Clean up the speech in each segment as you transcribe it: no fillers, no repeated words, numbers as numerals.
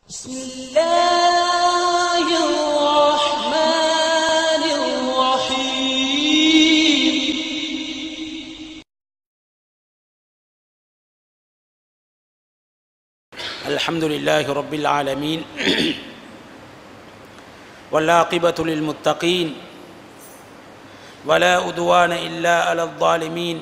بسم الله الرحمن الرحيم الحمد لله رب العالمين والعاقبة للمتقين ولا عدوان إلا على الظالمين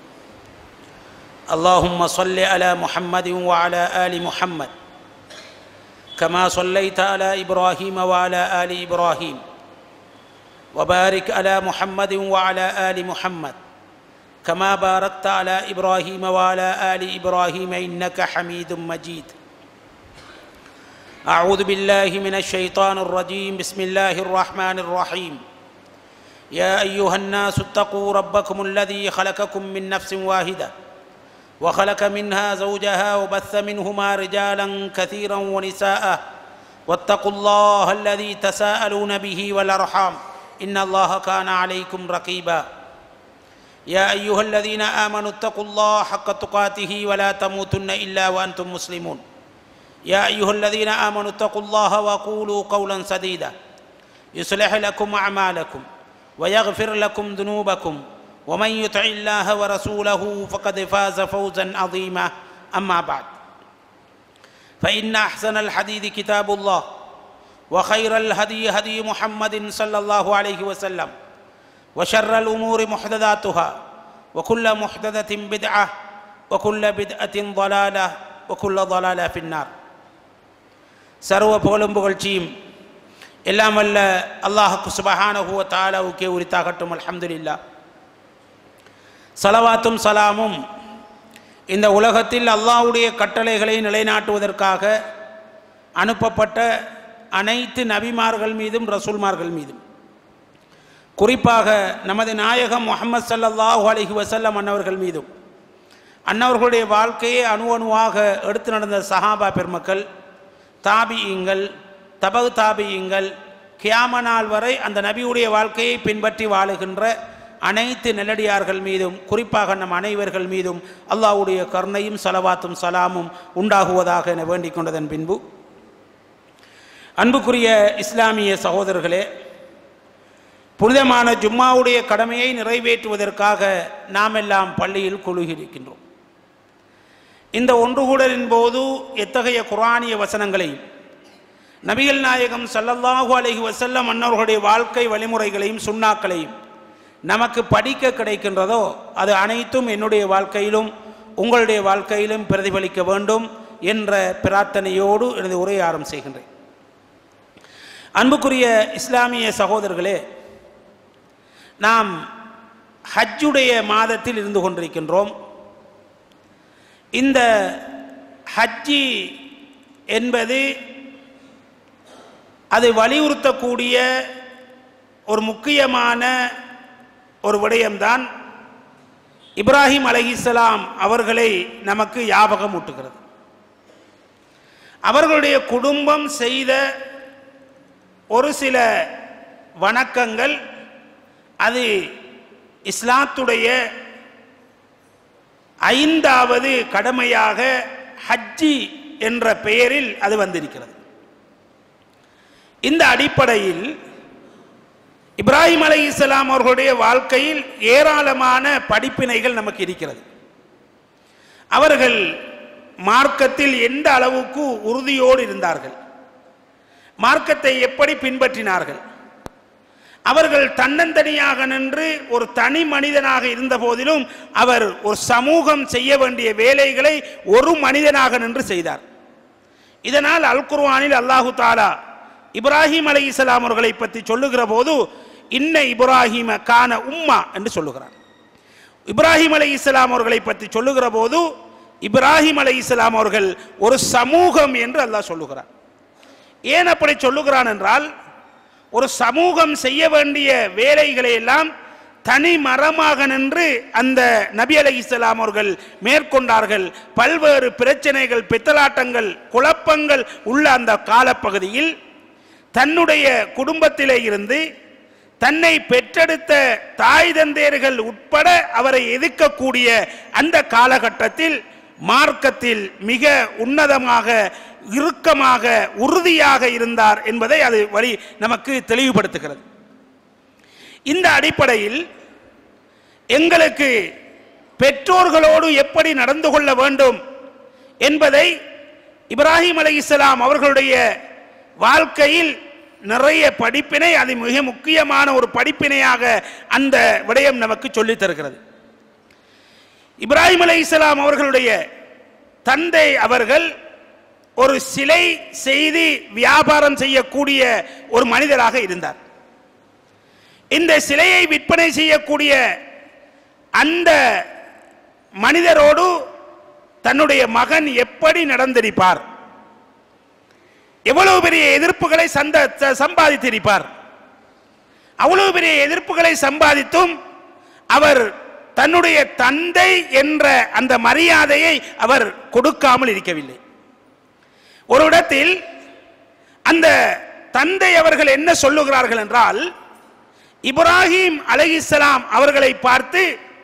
اللهم صل على محمد وعلى آل محمد كما صليت على إبراهيم وعلى آل إبراهيم وبارك على محمد وعلى آل محمد كما باركت على إبراهيم وعلى آل إبراهيم إنك حميد مجيد أعوذ بالله من الشيطان الرجيم بسم الله الرحمن الرحيم يا أيها الناس اتقوا ربكم الذي خلقكم من نفس واحدة وخلق منها زوجها وبث منهما رجالا كثيرا ونساء واتقوا الله الذي تساءلون به والأرحام إن الله كان عليكم رقيبا يا أيها الذين آمنوا اتقوا الله حق تقاته ولا تموتن إلا وأنتم مسلمون يا أيها الذين آمنوا اتقوا الله وقولوا قولا سديدا يصلح لكم أعمالكم ويغفر لكم ذنوبكم ومن يطع الله ورسوله فقد فاز فوزا عظيما أما بعد فإن أحسن الحديث كتاب الله وخير الهدي هدي محمد صلى الله عليه وسلم وشر الأمور محدثاتها وكل محدثة بدعة وكل بدعة ضلالة وكل ضلالة في النار சர்வ புகழும் புகழ்ச்சியும் எல்லாம் வல்ல அல்லாஹ் சுப்ஹானஹு வ தஆலாவுக்கே உரித்தாகட்டும். அல்ஹம்துலில்லாஹ். ஸலவாத்தும் சலாமும் இந்த உலகத்தில் அல்லாஹ்வுடைய கட்டளைகளை நிலைநாட்டுவதற்காக அனுப்பப்பட்ட அனைத்து நபிமார்கள் மீதும் ரசூல்மார்கள் மீதும், குறிப்பாக நமது நாயகம் முஹம்மது ஸல்லல்லாஹு அலைஹி வஸல்லம் அன்னவர்கள் மீதும், அன்னவர்களுடைய வாழ்க்கையை அணு அணுவாக எடுத்து நடந்த சஹாபா பெருமக்கள், தாபியீங்கள், தபு தாபியீங்கள், கியாம நாள் வரை அந்த நபியுடைய வாழ்க்கையை பின்பற்றி வாழுகின்ற அனைத்து நல்லடியார்கள் மீதும், குறிப்பாக நம் அனைவர்கள் மீதும் அல்லாஹ்வுடைய கருணையும் ஸலவாத்தும் சலாமும் உண்டாகுவதாக என வேண்டிக் கொண்டதன் பின்பு, அன்புக்குரிய இஸ்லாமிய சகோதரர்களே, புனிதமான ஜும்மாவுடைய கடமையை நிறைவேற்றுவதற்காக நாம் எல்லாம் பள்ளியில் குழுகியிருக்கின்றோம். இந்த ஒன்றுகூடலின் போது எத்தகைய குர்ஆனிய வசனங்களையும் நபிகள் நாயகம் ஸல்லல்லாஹு அலைஹி வஸல்லம் அன்னவர்களுடைய வாழ்க்கை வழிமுறைகளையும் சுன்னாக்களையும் நமக்கு படிக்க கிடைக்கின்றதோ அது அனைத்தும் என்னுடைய வாழ்க்கையிலும் உங்களுடைய வாழ்க்கையிலும் பிரதிபலிக்க வேண்டும் என்ற பிரார்த்தனையோடு எனது உரையை ஆரம்பம் செய்கின்றேன். அன்புக்குரிய இஸ்லாமிய சகோதரர்களே, நாம் ஹஜ்ஜுடைய மாதத்தில் இருந்து கொண்டிருக்கின்றோம். இந்த ஹஜ்ஜி என்பது அதை வலியுறுத்தக்கூடிய ஒரு முக்கியமான ஒரு விடயம்தான் இப்ராஹிம் அலைஹிஸ்ஸலாம் அவர்களை நமக்கு ஞாபகம் ஊட்டுகிறது. அவர்களுடைய குடும்பம் செய்த ஒரு சில வணக்கங்கள், அது இஸ்லாத்துடைய 5வது கடமையாக ஹஜ்ஜி என்ற பெயரில் அது வந்திருக்கிறது. இந்த அடிப்படையில் இப்ராஹிம் அலைஹிஸ்ஸலாம் அவர்களுடைய வாழ்க்கையில் ஏராளமான படிப்பினைகள் நமக்கு இருக்கிறது. அவர்கள் மார்க்கத்தில் எந்த அளவுக்கு உறுதியோடு இருந்தார்கள், மார்க்கத்தை எப்படி பின்பற்றினார்கள், அவர்கள் தன்னந்தனியாக நின்று ஒரு தனி மனிதனாக இருந்த போதிலும் அவர் ஒரு சமூகம் செய்ய வேண்டிய வேலைகளை ஒரு மனிதனாக நின்று செய்தார். இதனால் அல் குர்ஆனில் அல்லாஹு தஆலா இப்ராஹிம் அலைஹிஸ்ஸலாம் அவர்களை பற்றி சொல்லுகிற போது இன்ன இப்ராஹிம கான உம்மா என்று சொல்லுகிறார். இப்ராஹிம் அலைஹிஸ்ஸலாம் அவர்களை பற்றி சொல்லுகிற போது இப்ராஹிம் அலைஹிஸ்ஸலாம் அவர்கள் ஒரு சமூகம் என்று அல்லாஹ் சொல்லுகிறார். ஏன் அப்படி சொல்லுகிறான் என்றால், ஒரு சமூகம் செய்ய வேண்டிய வேலைகளை எல்லாம் தனி மரமாக நின்று அந்த நபி அலைஹிஸ்ஸலாம் அவர்கள் மேற்கொண்டார்கள். பல்வேறு பிரச்சனைகள், பித்தலாட்டங்கள், குழப்பங்கள் உள்ள அந்த காலப்பகுதியில் தன்னுடைய குடும்பத்திலே இருந்து தன்னை பெற்றெடுத்த தாய் தந்தையர்கள் உட்பட அவரை எதிர்க்கக்கூடிய அந்த காலகட்டத்தில் மார்க்கத்தில் மிக உன்னதமாக இறுக்கமாக உறுதியாக இருந்தார் என்பதை அது வழி நமக்கு தெளிவுபடுத்துகிறது. இந்த அடிப்படையில் எங்களுக்கு பெற்றோர்களோடு எப்படி நடந்து கொள்ள வேண்டும் என்பதை இப்ராஹிம் அலைஹிஸ்ஸலாம் அவர்களுடைய வாழ்க்கையில் நிறைய படிப்பினை, அது மிக முக்கியமான ஒரு படிப்பினையாக அந்த விடயம் நமக்கு சொல்லித் தருகிறது. இப்ராஹிம் அலைஹிஸ்ஸலாம் அவர்களுடைய தந்தை அவர்கள் ஒரு சிலை செய்து வியாபாரம் செய்யக்கூடிய ஒரு மனிதராக இருந்தார். இந்த சிலையை விற்பனை செய்யக்கூடிய அந்த மனிதரோடு தன்னுடைய மகன் எப்படி நடந்திருப்பார், எவ்வளவு பெரிய எதிர்ப்புகளை சம்பாதித்திருப்பார். அவ்வளவு பெரிய எதிர்ப்புகளை சம்பாதித்தும் அவர் தன்னுடைய தந்தை என்ற அந்த மரியாதையை அவர் கொடுக்காமல் இருக்கவில்லை. ஒரு இடத்தில் அந்த தந்தை அவர்கள் என்ன சொல்லுகிறார்கள் என்றால், இப்ராஹிம் அலைஹிஸ்ஸலாம் அவர்களை பார்த்து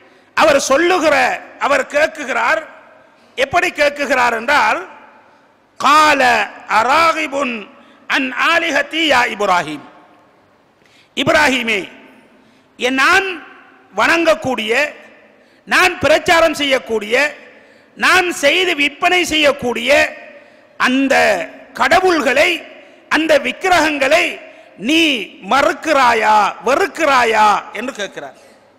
அவர் கேட்குகிறார். எப்படி கேட்குகிறார் என்றால், கால அராகிபுன் அன் ஆலிஹதி யா இப்ராஹிம், இப்ராஹிமே, நான் வணங்கக்கூடிய, நான் பிரச்சாரம் செய்யக்கூடிய, நான் செய்து விற்பனை செய்யக்கூடிய அந்த கடவுள்களை, அந்த விக்கிரகங்களை நீ மறுக்கிறாயா, வெறுக்கிறாயா என்று கேட்கிறார்.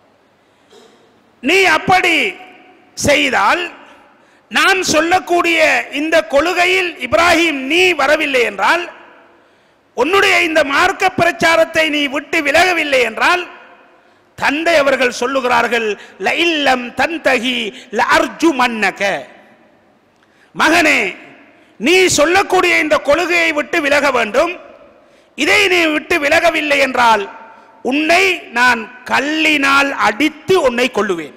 நீ அப்படி செய்தால், நான் சொல்லக்கூடிய இந்த கொள்கையில் இப்ராஹிம் நீ வரவில்லை என்றால், உன்னுடைய இந்த மார்க்க பிரச்சாரத்தை நீ விட்டு விலகவில்லை என்றால், தந்தை அவர்கள் சொல்லுகிறார்கள், லஇல்லம் தன்தஹி லஅர்ஜுமன்னக, மகனே, நீ சொல்லக்கூடிய இந்த கொள்கையை விட்டு விலக வேண்டும். இதை நீ விட்டு விலகவில்லை என்றால் உன்னை நான் கல்லினால் அடித்து உன்னை கொல்லுவேன்.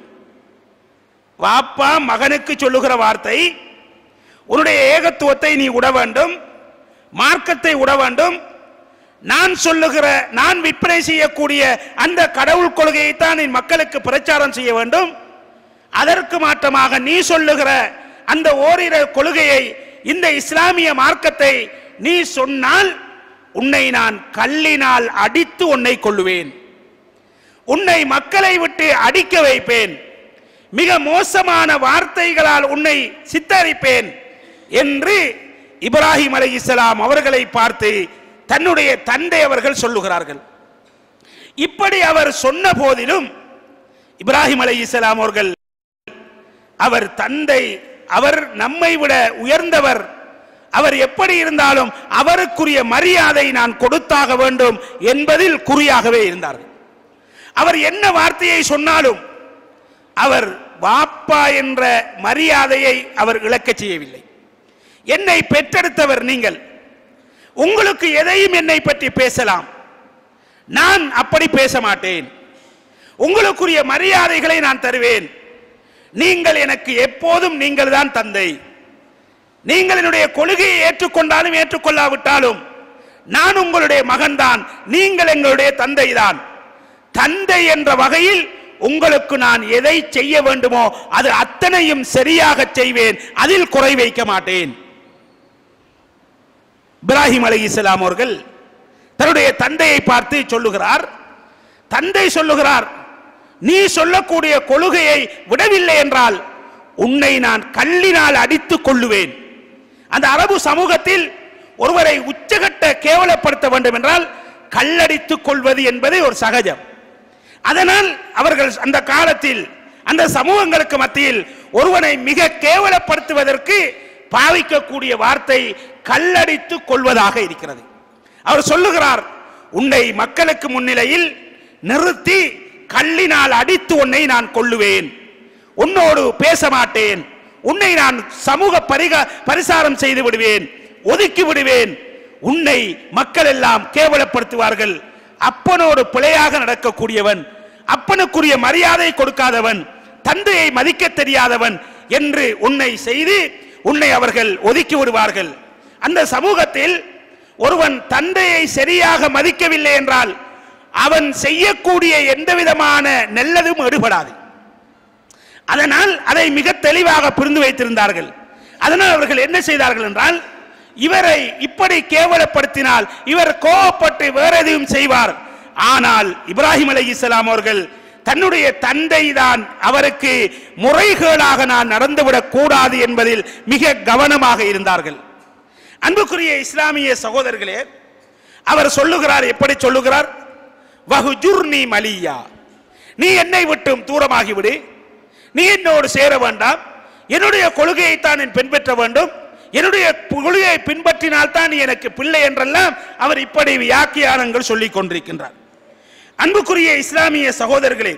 வாப்பா மகனுக்கு சொல்லுகிற வார்த்தை, உன்னுடைய ஏகத்துவத்தை நீ விட வேண்டும், மார்க்கத்தை விட வேண்டும். நான் சொல்லுகிற, நான் விற்பனை செய்யக்கூடிய அந்த கடவுள் கொள்கையை தான் நீ மக்களுக்கு பிரச்சாரம் செய்ய வேண்டும். அதற்கு மாற்றமாக நீ சொல்லுகிற அந்த ஓரிரு கொள்கையை, இந்த இஸ்லாமிய மார்க்கத்தை நீ சொன்னால் உன்னை நான் கல்லினால் அடித்து உன்னை கொல்லுவேன், உன்னை மக்களை விட்டு அடிக்க வைப்பேன், மிக மோசமான வார்த்தைகளால் உன்னை சித்தரிப்பேன் என்று இப்ராஹிம் அலைஹிஸ்ஸலாம் அவர்களை பார்த்து தன்னுடைய தந்தை அவர்கள் சொல்லுகிறார்கள். இப்படி அவர் சொன்ன போதிலும் இப்ராஹிம் அலைஹிஸ்ஸலாம் அவர்கள், அவர் தந்தை, அவர் நம்மை விட உயர்ந்தவர், அவர் எப்படி இருந்தாலும் அவருக்குரிய மரியாதை நான் கொடுத்தாக வேண்டும் என்பதில் குறியாகவே இருந்தார்கள். அவர் என்ன வார்த்தையை சொன்னாலும் அவர் வாப்பா என்ற மரியாதையை அவர் இழக்க செய்யவில்லை. என்னை பெற்றெடுத்தவர் நீங்கள், உங்களுக்கு எதையும் என்னை பற்றி பேசலாம், நான் அப்படி பேச மாட்டேன். உங்களுக்குரிய மரியாதைகளை நான் தருவேன். நீங்கள் எனக்கு எப்போதும் நீங்கள் தான் தந்தை. நீங்கள் என்னுடைய கொள்கையை ஏற்றுக்கொண்டாலும் ஏற்றுக்கொள்ளாவிட்டாலும் நான் உங்களுடைய மகன்தான், நீங்கள் எங்களுடைய தந்தை தான். தந்தை என்ற வகையில் உங்களுக்கு நான் எதை செய்ய வேண்டுமோ அது அத்தனையும் சரியாக செய்வேன், அதில் குறை வைக்க மாட்டேன். இப்ராஹிம் அலைஹிஸ்ஸலாம் அவர்கள் தன்னுடைய தந்தையை பார்த்து சொல்லுகிறார். தந்தை சொல்லுகிறார், நீ சொல்லக்கூடிய கொள்கையை விடவில்லை என்றால் உன்னை நான் கல்லினால் அடித்து கொள்ளுவேன். அந்த அரபு சமூகத்தில் ஒருவரை உச்சகட்ட கேவலப்படுத்த வேண்டும் என்றால் கல்லடித்துக் கொள்வது என்பது ஒரு சகஜம். அதனால் அவர்கள் அந்த காலத்தில் அந்த சமூகங்களுக்கு மத்தியில் ஒருவனை மிக கேவலப்படுத்துவதற்கு பாவிக்கக்கூடிய வார்த்தை கல்லடித்துக் கொள்வதாக இருக்கிறது. அவர் சொல்லுகிறார், உன்னை மக்களுக்கு முன்னிலையில் நிறுத்தி கல்லினால் அடித்து உன்னை நான் கொல்லுவேன், உன்னோடு பேச மாட்டேன், உன்னை நான் சமூக பரிசாரம் செய்து விடுவேன், ஒதுக்கி விடுவேன், உன்னை மக்கள் எல்லாம் கேவலப்படுத்துவார்கள். அப்பனோடு பிழையாக நடக்கக்கூடியவன், அப்பனுக்குரிய மரியாதை கொடுக்காதவன், தந்தையை மதிக்க தெரியாதவன் என்று உன்னை செய்து உன்னை அவர்கள் ஒதுக்கி விடுவார்கள். அந்த சமூகத்தில் ஒருவன் தந்தையை சரியாக மதிக்கவில்லை என்றால் அவன் செய்யக்கூடிய எந்த விதமான நல்லதும் எடுபடாது. அதனால் அதை மிக தெளிவாக புரிந்து வைத்திருந்தார்கள். அதனால் அவர்கள் என்ன செய்தார்கள் என்றால், இவரை இப்படி கேவலப்படுத்தினால் இவர் கோபப்பட்டு வேற எதையும் செய்வார். ஆனால் இப்ராஹிம் அலைஹிஸ்ஸலாம் அவர்கள் தன்னுடைய தந்தை தான் அவருக்கு முறைகேடாக நான் நடந்துவிடக் கூடாது என்பதில் மிக கவனமாக இருந்தார்கள். அன்புக்குரிய இஸ்லாமிய சகோதரர்களே, அவர் சொல்லுகிறார், எப்படி சொல்லுகிறார்? வஹுஜுர்னி மலியா, நீ என்னை விட்டும் தூரமாகிவிடு, நீ என்னோடு சேர வேண்டாம், என்னுடைய கொள்கையை தான் நீ பின்பற்ற வேண்டும், என்னுடைய கொள்கையை பின்பற்றினால் தான் நீ எனக்கு பிள்ளை என்றெல்லாம் அவர் இப்படி வியாக்கியானங்கள் சொல்லிக் கொண்டிருக்கின்றார். அன்புக்குரிய இஸ்லாமிய சகோதரர்களே,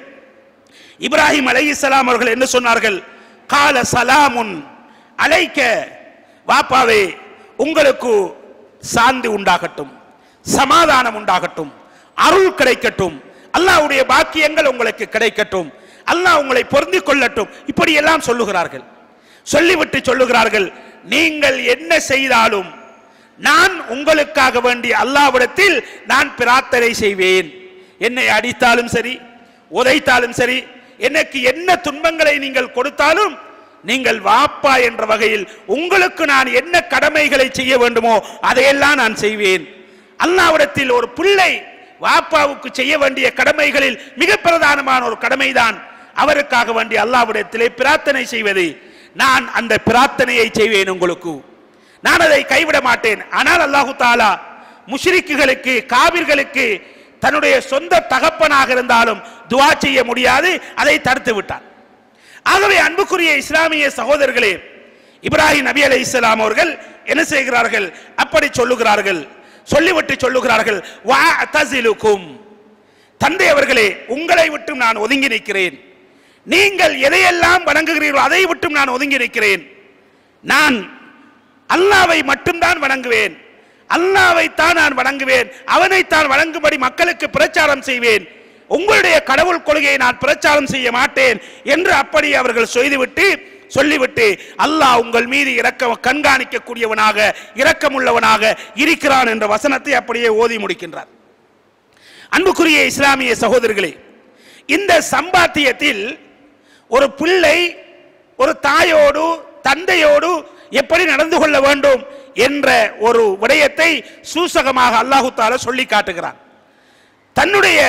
இப்ராஹிம் அலைஹிஸ்ஸலாம் அவர்கள் என்ன சொன்னார்கள்? கால சலாமுன் அலைக்க, வாப்பாவே உங்களுக்கு சாந்தி உண்டாகட்டும், சமாதானம் உண்டாகட்டும், அருள் கிடைக்கட்டும், அல்லாஹ்வுடைய பாக்கியங்கள் உங்களுக்கு கிடைக்கட்டும், அல்லாஹ் உங்களை பொருந்திக் கொள்ளட்டும், இப்படி எல்லாம் சொல்லுகிறார்கள். சொல்லிவிட்டு சொல்லுகிறார்கள், நீங்கள் என்ன செய்தாலும் நான் உங்களுக்காக வேண்டிய அல்லாஹ்விடத்தில் நான் பிரார்த்தனை செய்வேன். என்னை அடித்தாலும் சரி, உதைத்தாலும் சரி, எனக்கு என்ன துன்பங்களை நீங்கள் கொடுத்தாலும் நீங்கள் வாப்பா என்ற வகையில் உங்களுக்கு நான் என்ன கடமைகளை செய்ய வேண்டுமோ அதையெல்லாம் நான் செய்வேன். அல்லாஹ்விடத்தில் ஒரு பிள்ளை வாப்பாவுக்கு செய்ய வேண்டிய கடமைகளில் மிக பிரதானமான ஒரு கடமைதான் அவருக்காக வேண்டிய அல்லாஹ்விடத்திலே பிரார்த்தனை செய்வது. நான் அந்த பிரார்த்தனையை செய்வேன் உங்களுக்கு, நான் அதை கைவிட மாட்டேன். ஆனால் அல்லாஹு தஆலா முஷ்ரிக்குகளுக்கு, காபிர்களுக்கு தன்னுடைய சொந்த தகப்பனாக இருந்தாலும் துஆ செய்ய முடியாது, அதை தடுத்து விட்டார். ஆகவே அன்புக்குரிய இஸ்லாமிய சகோதரர்களே, இப்ராஹிம் நபி அலைஹிஸ்ஸலாம் அவர்கள் என்ன செய்கிறார்கள்? அப்படி சொல்லுகிறார்கள். சொல்லிவிட்டு சொல்லுகிறார்கள், வஅதஸிலுக்கும், தந்தை அவர்களே உங்களை விட்டு நான் ஒதுங்கி நிற்கிறேன், நீங்கள் எதையெல்லாம் வணங்குகிறீர்களோ அதை விட்டும் நான் ஒதுங்கி நிற்கிறேன். நான் அல்லாஹ்வை மட்டும்தான் வணங்குவேன், அல்லாஹ்வைத்தான் நான் வணங்குவேன், அவனைத்தான் வணங்கும்படி மக்களுக்கு பிரச்சாரம் செய்வேன், உங்களுடைய கடவுள் கொள்கையை நான் பிரச்சாரம் செய்ய மாட்டேன் என்று அப்படி அவர்கள் சொல்லிவிட்டு அல்லாஹ் உங்கள் மீது கண்காணிக்க கூடியவனாக இரக்கமுள்ளவனாக இருக்கிறான் என்ற வசனத்தை அப்படியே ஓதி முடிக்கின்றார். அன்புக்குரிய இஸ்லாமிய சகோதரர்களே, இந்த சம்பாத்தியத்தில் ஒரு பிள்ளை ஒரு தாயோடு தந்தையோடு எப்படி நடந்து கொள்ள வேண்டும் என்ற ஒரு விடயத்தை சூசகமாக அல்லாஹு தஆலா சொல்லி காட்டுகிறான். தன்னுடைய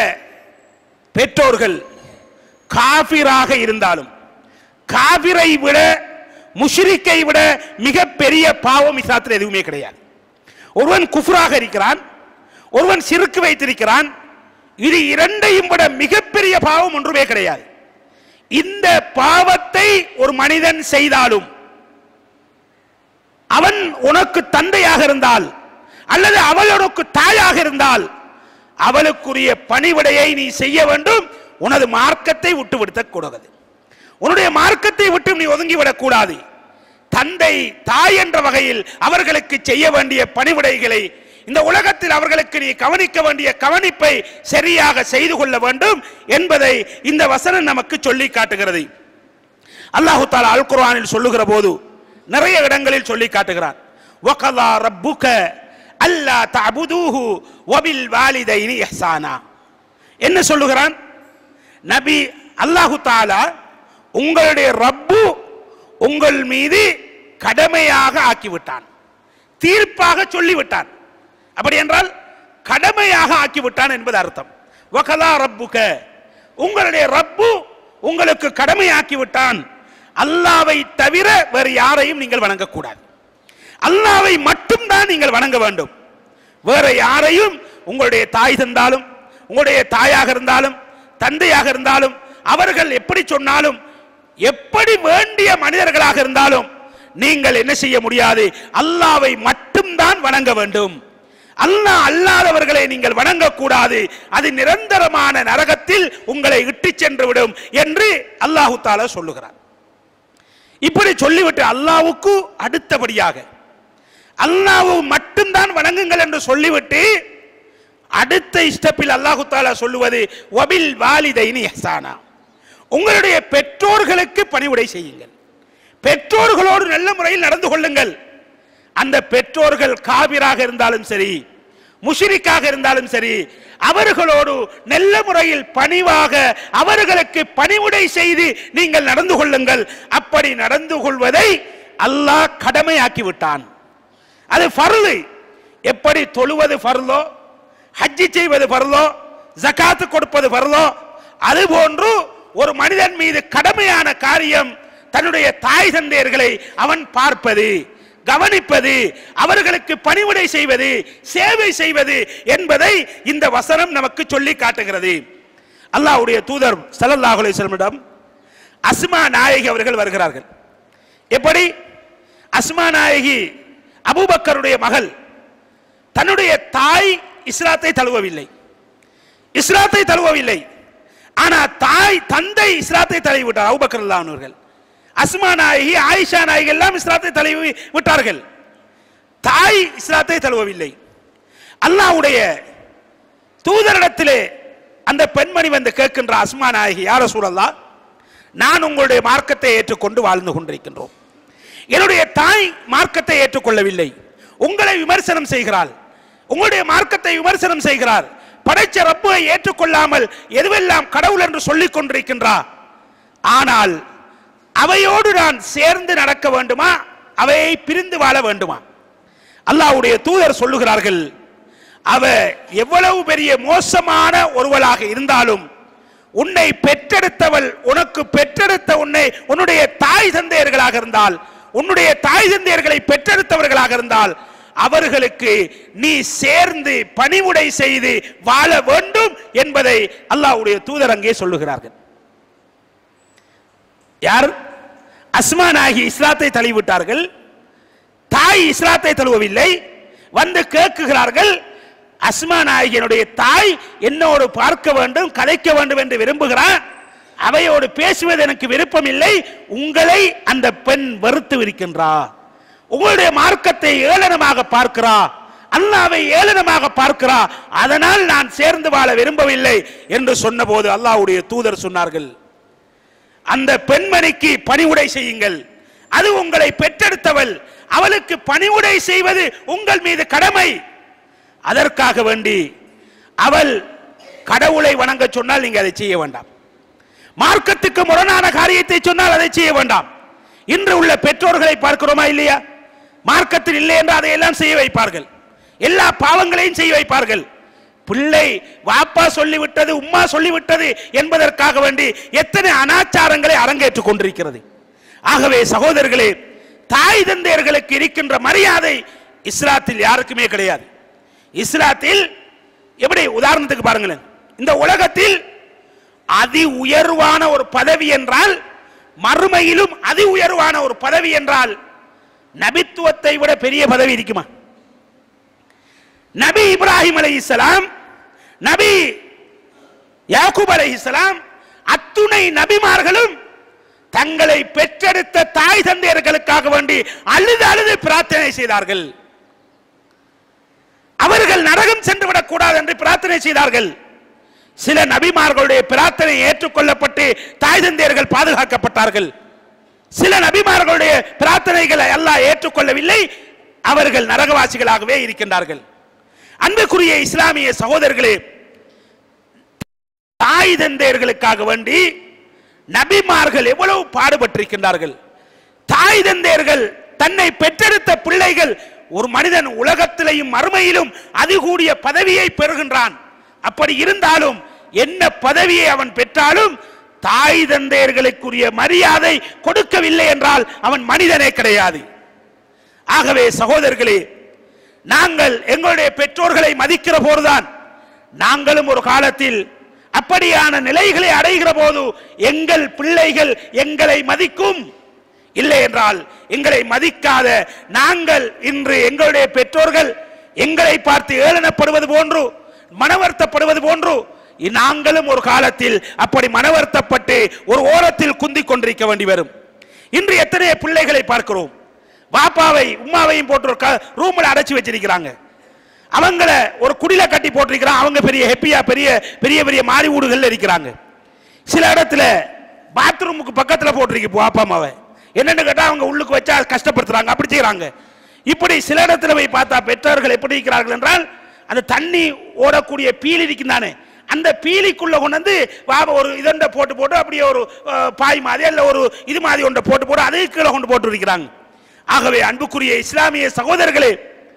பெற்றோர்கள் காபிராக இருந்தாலும், காபிரை விட முஷ்ரிக்கை விட மிக பெரிய பாவம் இஸ்லாத்தில் எதுவுமே கிடையாது. ஒருவன் குஃப்ராக இருக்கிறான், ஒருவன் சிறுக்கு வைத்திருக்கிறான், இது இரண்டையும் விட மிகப்பெரிய பாவம் ஒன்றுமே கிடையாது. இந்த பாவத்தை ஒரு மனிதன் செய்தாலும் அவன் உனக்கு தந்தையாக இருந்தால் அல்லது அவள் உனக்கு தாயாக இருந்தால் அவளுக்குரிய பணிவிடையை நீ செய்ய வேண்டும். உனது மார்க்கத்தை விட்டு விடக் கூடாது, உன்னுடைய மார்க்கத்தை விட்டு நீ ஒதுங்கிவிடக் கூடாது. தந்தை தாய் என்ற வகையில் அவர்களுக்கு செய்ய வேண்டிய பணிவிடைகளை இந்த உலகத்தில் அவர்களுக்கு நீ கவனிக்க வேண்டிய கவனிப்பை சரியாக செய்து கொள்ள வேண்டும் என்பதை இந்த வசனம் நமக்கு சொல்லி காட்டுகிறது. அல்லாஹு தஆலா அல் குர்ஆனில் சொல்லுகிற போது நிறைய இடங்களில் சொல்லி காட்டுகிறான். வகலா ரப்புக அல்லா தஅபுதூஹு வபில் வாலிதைனி இஹ்சானா. என்ன சொல்லுகிறான்? நபி அல்லாஹு தஆலா உங்களுடைய ரப்பு உங்கள் மீது கடமையாக ஆக்கிவிட்டான், தீர்ப்பாக சொல்லிவிட்டான். அப்படி என்றால் கடமையாக ஆக்கிவிட்டான் என்பது அர்த்தம். வகலா ரப்புக, உங்களுடைய ரப்பு உங்களுக்கு கடமையாக்கிவிட்டான். அல்லாஹ்வை தவிர வேறு யாரையும் நீங்கள் வணங்கக்கூடாது, அல்லாஹ்வை மட்டும்தான் நீங்கள் வணங்க வேண்டும். வேற யாரையும், உங்களுடைய தாய் தந்தாலும், உங்களுடைய தாயாக இருந்தாலும், தந்தையாக இருந்தாலும், அவர்கள் எப்படி சொன்னாலும், எப்படி வேண்டிய மனிதர்களாக இருந்தாலும் நீங்கள் என்ன செய்ய முடியாது? அல்லாஹ்வை மட்டும்தான் வணங்க வேண்டும். அல்லாஹ் அல்லாதவர்களை நீங்கள் வணங்கக்கூடாது, அது நிரந்தரமான நரகத்தில் உங்களை இட்டுச் சென்று விடும் என்று அல்லாஹு தஆலா சொல்லுகிறார். இப்படி சொல்லிவிட்டு அல்லாஹ்வுக்கு அடுத்தபடியாக அல்லாஹ்வை மட்டும்தான் வணங்குங்கள் என்று சொல்லிவிட்டு அடுத்த ஸ்டெப்பில் அல்லாஹு தஆலா சொல்லுவது வபில் வாலிதைனி இஹ்சானா, உங்களுடைய பெற்றோர்களுக்கு பணிவிடை செய்யுங்கள், பெற்றோர்களோடு நல்ல முறையில் நடந்து கொள்ளுங்கள். அந்த பெற்றோர்கள் காபிராக இருந்தாலும் சரி, முஷ்ரிக்காக இருந்தாலும் சரி, அவர்களோடு நல்ல முறையில் பணிவாக அவர்களுக்கு பணிவுடை செய்து நீங்கள் நடந்து கொள்ளுங்கள். அப்படி நடந்து கொள்வதை அல்லாஹ் கடமையாக்கி விட்டான். அது ஃபர்து. எப்படி தொழுவது ஃபர்தோ, ஹஜ்ஜி செய்வது ஃபர்தோ, ஜகாத் கொடுப்பது ஃபர்தோ, அதுபோன்று ஒரு மனிதன் மீது கடமையான காரியம் தன்னுடைய தாய் தந்தையர்களை அவன் பார்ப்பது, கவனிப்பது, அவர்களுக்கு பணிவிடை செய்வது, சேவை செய்வது என்பதை இந்த வசனம் நமக்கு சொல்லி காட்டுகிறது. அல்லாஹ்வுடைய தூதர் ஸல்லல்லாஹு அலைஹி வஸல்லம் அஸ்மா நாயகி அவர்கள் வருகிறார்கள். எப்படி? அஸ்மா நாயகி அபூபக்கருடைய மகள். தன்னுடைய தாய் இஸ்லாத்தை தழுவவில்லை. ஆனா தாய் தந்தை இஸ்லாத்தை தழுவி விட்டார். அபூபக்கர் ரலியல்லாஹு அன்ஹு அவர்கள், அஸ்மா நாயகி, ஆயிஷா நாயகி எல்லாம் இஸ்லாத்தை தழுவி விட்டார்கள். தாய் இஸ்லாத்தை தழுவவில்லை. அல்லாஹ்வுடைய தூதரிடத்திலே அந்த பெண்மணி வந்து கேட்கின்ற அஸ்மா நாயகி, யா ரசூலல்லாஹ், நான் உங்களுடைய மார்க்கத்தை ஏற்றுக்கொண்டு வாழ்ந்து கொண்டிருக்கின்றோம். என்னுடைய தாய் மார்க்கத்தை ஏற்றுக்கொள்ளவில்லை. உங்களை விமர்சனம் செய்கிறாள், உங்களுடைய மார்க்கத்தை விமர்சனம் செய்கிறார். படைச்ச ரப்பை ஏற்றுக்கொள்ளாமல் எதுவெல்லாம் கடவுள் என்று சொல்லிக் கொண்டிருக்கின்றார். ஆனால் அவையோடு நான் சேர்ந்து நடக்க வேண்டுமா, அவையை பிரிந்து வாழ வேண்டுமா? அல்லாஹ்வுடைய தூதர் சொல்லுகிறார்கள், அவ எவ்வளவு பெரிய மோசமான ஒருவளாக இருந்தாலும் உன்னை பெற்றெடுத்தவள், உனக்கு பெற்றெடுத்த உன்னை உன்னுடைய தாய் தந்தையர்களாக இருந்தால், உன்னுடைய தாய் தந்தையர்களை பெற்றெடுத்தவர்களாக இருந்தால் அவர்களுக்கு நீ சேர்ந்து பணிவுடை செய்து வாழ வேண்டும் என்பதை அல்லாஹ்வுடைய தூதர் அங்கே சொல்லுகிறார்கள். யார்? அஸ்மா நாயகி இஸ்லாத்தை தழுவிவிட்டார்கள். தாய் இஸ்லாத்தை தழுவவில்லை. வந்து கேட்குகிறார்கள், அஸ்மா நாயகியினுடைய தாய் என்னோடு பார்க்க வேண்டும், கதைக்க வேண்டும் என்று விரும்புகிறார். அவையோடு பேசுவது எனக்கு விருப்பம் இல்லை. உங்களை அந்த பெண் வெறுத்து இருக்கின்றார். உங்களுடைய மார்க்கத்தை ஏளனமாக பார்க்கிறார், அல்லாஹ்வை ஏளனமாக பார்க்கிறார். அதனால் நான் சேர்ந்து வாழ விரும்பவில்லை என்று சொன்னபோது அல்லாஹ்வுடைய தூதர் சொன்னார்கள், அந்த பெண்மணிக்கு பணிவுடை செய்யுங்கள். அது உங்களை பெற்றெடுத்தவள், அவளுக்கு பணிவுடை செய்வது உங்கள் மீது கடமை. அதற்காக வேண்டி அவள் கடவுளை வணங்க சொன்னால் நீங்க அதை செய்ய வேண்டாம். மார்க்கத்துக்கு முரணான காரியத்தை சொன்னால் அதை செய்ய வேண்டாம். இன்று உள்ள பெற்றோர்களை பார்க்கிறோமா இல்லையா? மார்க்கத்தில் இல்லை என்று அதையெல்லாம் செய்ய வைப்பார்கள். எல்லா பாவங்களையும் செய்ய வைப்பார்கள். பிள்ளை வாப்பா சொல்லிவிட்டது, உம்மா சொல்லிவிட்டது என்பதற்காக வேண்டி எத்தனை அனாச்சாரங்களை அரங்கேற்றுக் கொண்டிருக்கிறது. ஆகவே சகோதரர்களே, தாய் தந்தையர்களுக்கு இருக்கின்ற மரியாதை இஸ்லாத்தில் யாருக்குமே கிடையாது. இஸ்லாத்தில் எப்படி, உதாரணத்துக்கு பாருங்களேன், இந்த உலகத்தில் அதி உயர்வான ஒரு பதவி என்றால், மறுமையிலும் அதி உயர்வான ஒரு பதவி என்றால், நபித்துவத்தை விட பெரிய பதவி இருக்குமா? நபி இப்ராஹிம் அலைஹிஸ்ஸலாம், நபி யாக்கூப் அலைஹிஸ்ஸலாம், அத்துணை நபிமார்களும் தங்களை பெற்றெடுத்த தாய் தந்தையர்களுக்காக வேண்டி அழுது அழுது பிரார்த்தனை செய்தார்கள். அவர்கள் நரகம் சென்று விடக்கூடாது என்று பிரார்த்தனை செய்தார்கள். சில நபிமார்களுடைய பிரார்த்தனை ஏற்றுக்கொள்ளப்பட்டு தாய் தந்தையர்கள் பாதுகாக்கப்பட்டார்கள். சில நபிமார்களுடைய பிரார்த்தனைகளை அல்லாஹ் ஏற்றுக்கொள்ளவில்லை, அவர்கள் நரகவாசிகளாகவே இருக்கின்றார்கள். அன்புக்குரிய இஸ்லாமிய சகோதரர்களே, தாய் தந்தையர்களுக்காக வேண்டி நபிமார்கள் எவ்வளவு பாடுபட்டிருக்கின்றார்கள். தாய் தந்தையர்கள், தன்னை பெற்றெடுத்த பிள்ளைகள், ஒரு மனிதன் உலகத்திலேயும் மறுமையிலும் அதிகூடிய பதவியை பெறுகின்றான். அப்படி இருந்தாலும் என்ன பதவியை அவன் பெற்றாலும் தாய் தந்தையர்களுக்குரிய மரியாதை கொடுக்கவில்லை என்றால் அவன் மனிதனே கிடையாது. ஆகவே சகோதரர்களே, நாங்கள் எங்களுடைய பெற்றோர்களை மதிக்கிற போதுதான் நாங்களும் ஒரு காலத்தில் அப்படியான நிலைகளை அடைகிற போது எங்கள் பிள்ளைகள் எங்களை மதிக்கும். இல்லை என்றால் எங்களை மதிக்காத நாங்கள் இன்று எங்களுடைய பெற்றோர்கள் எங்களை பார்த்து ஏளனப்படுவது போன்று, மனவர்த்தப்படுவது போன்று நாங்களும் ஒரு காலத்தில் அப்படி மனவர்த்தப்பட்டு ஒரு ஓரத்தில் குந்திக் கொண்டிருக்க வேண்டி வரும். இன்று எத்தனை பிள்ளைகளை பார்க்கிறோம், பாப்பாவை உம்மாவையும் போட்டு ரூம்ல அடைச்சி வச்சிருக்கிறாங்க. அவங்கள ஒரு குடில கட்டி போட்டிருக்கிறான். அவங்க பெரிய ஹெப்பியா பெரிய பெரிய பெரிய மாறி வீடுகள்ல இருக்கிறாங்க. சில இடத்துல பாத்ரூமுக்கு பக்கத்துல போட்டிருக்கு பாப்பா அம்மாவை. என்னன்னு கேட்டா அவங்க உள்ளுக்கு வச்சா கஷ்டப்படுத்துறாங்க, அப்படி செய்யறாங்க. இப்படி சில இடத்துல போய் பார்த்தா பெற்றோர்கள் எப்படி இருக்கிறார்கள் என்றால், அந்த தண்ணி ஓடக்கூடிய பீலி இருக்குதானே, அந்த பீலிக்குள்ள கொண்டு வந்து ஒரு இதண்ட போட்டு போட்டு அப்படியே ஒரு பாய் மாதிரி அல்ல ஒரு இது மாதிரி ஒன்றை போட்டு போட்டு அதே கீழே கொண்டு போட்டு இருக்கிறாங்க. ஆகவே அன்புக்குரிய இஸ்லாமிய சகோதரர்களே,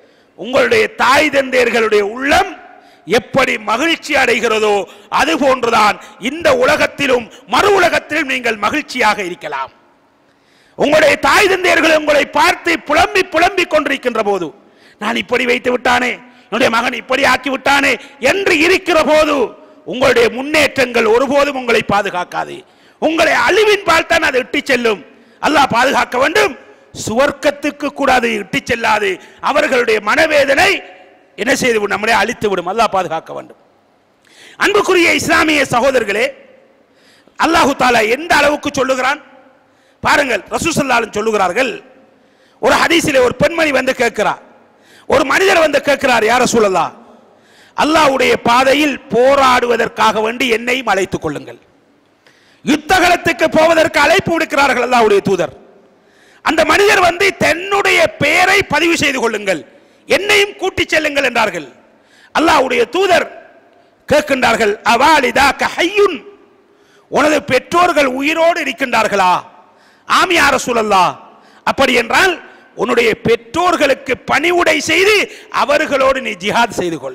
உங்களுடைய தாய் தந்தையர்களுடைய உள்ளம் எப்படி மகிழ்ச்சி அடைகிறதோ அது போன்றுதான் இந்த உலகத்திலும் மறு உலகத்திலும் நீங்கள் மகிழ்ச்சியாக இருக்கலாம். உங்களுடைய தாய் தந்தையர்கள் உங்களை பார்த்து புலம்பி புலம்பி கொண்டிருக்கின்ற போது, நான் இப்படி வைத்து விட்டானே, என்னுடைய மகன் இப்படி ஆக்கி விட்டானே என்று இருக்கிற போது உங்களுடைய முன்னேற்றங்கள் ஒருபோதும் உங்களை பாதுகாக்காது. உங்களை அழிவின் பால்தான் அது இட்டு செல்லும். அல்லாஹ் பாதுகாக்க வேண்டும். சுவர்க்கத்துக்கு கூட அது இட்டு செல்லாது. அவர்களுடைய மனவேதனை என்ன செய்து நம்மளே அழித்து விடும். அல்லாஹ் பாதுகாக்க வேண்டும். அன்புக்குரிய இஸ்லாமிய சகோதரர்களே, அல்லாஹு தாலா எந்த அளவுக்கு சொல்லுகிறான் பாருங்கள். ரசூல் ஸல்லல்லாஹு அலைஹி வஸல்லம் சொல்லுகிறார்கள், ஒரு ஹதீஸிலே ஒரு பெண்மணி வந்து கேட்கிறார், ஒரு மனிதர் வந்து கேட்கிறார், யா ரசூலல்லாஹ், அல்லாஹ்வுடைய பாதையில் போராடுவதற்காக வேண்டி என்னையும் அழைத்துக் கொள்ளுங்கள். யுத்தகலத்துக்கு போவதற்கு அழைப்பு விடுக்கிறார்கள் அல்லாஹ்வுடைய தூதர். அந்த மனிதர் வந்து தன்னுடைய பெயரை பதிவு செய்து கொள்ளுங்கள், என்னையும் கூட்டி செல்லுங்கள் என்றார்கள். அல்லாஹ்வுடைய தூதர் கேட்கின்றார்கள், அவாலிதாக ஹய்யுன், உனது பெற்றோர்கள் உயிரோடு இருக்கின்றார்களா? ஆம் யா ரசூலல்லாஹ். அப்படி என்றால் உன்னுடைய பெற்றோர்களுக்கு பணிவுடை செய்து அவர்களோடு நீ ஜிஹாத் செய்து கொள்.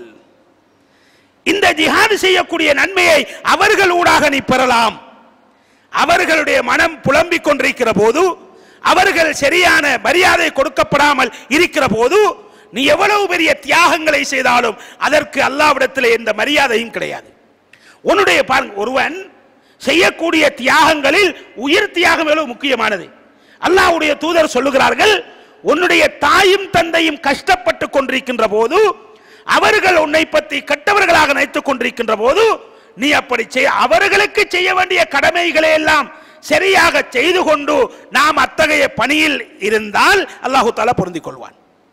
இந்த ஜிஹாத் செய்யக்கூடிய நன்மையை அவர்கள் ஊடாக நீ பெறலாம். அவர்களுடைய மனம் புலம்பிக் கொண்டிருக்கிற போது, அவர்கள் சரியான மரியாதை கொடுக்கப்படாமல் இருக்கிற போது, நீ எவ்வளவு பெரிய தியாகங்களை செய்தாலும் அதற்கு அல்லாஹ்விடத்தில் எந்த மரியாதையும் கிடையாது. உன்னுடைய ஒருவன் செய்யக்கூடிய தியாகங்களில் உயிர் தியாகம் எவ்வளவு முக்கியமானது. அல்லாஹ்வுடைய தூதர் சொல்லுகிறார்கள், உன்னுடைய தாயும் தந்தையும் கஷ்டப்பட்டு கொண்டிருக்கின்ற போது, அவர்கள் உன்னை பற்றி கெட்டவர்களாக நினைத்துக் கொண்டிருக்கின்ற போது, நீ அப்படி அவர்களுக்கு செய்ய வேண்டிய கடமைகளை எல்லாம் சரியாக செய்து கொண்டு நாம் அத்தகைய பணியில் இருந்தால் அல்லாஹு தஆலா பொருந்திக் கொள்வான்.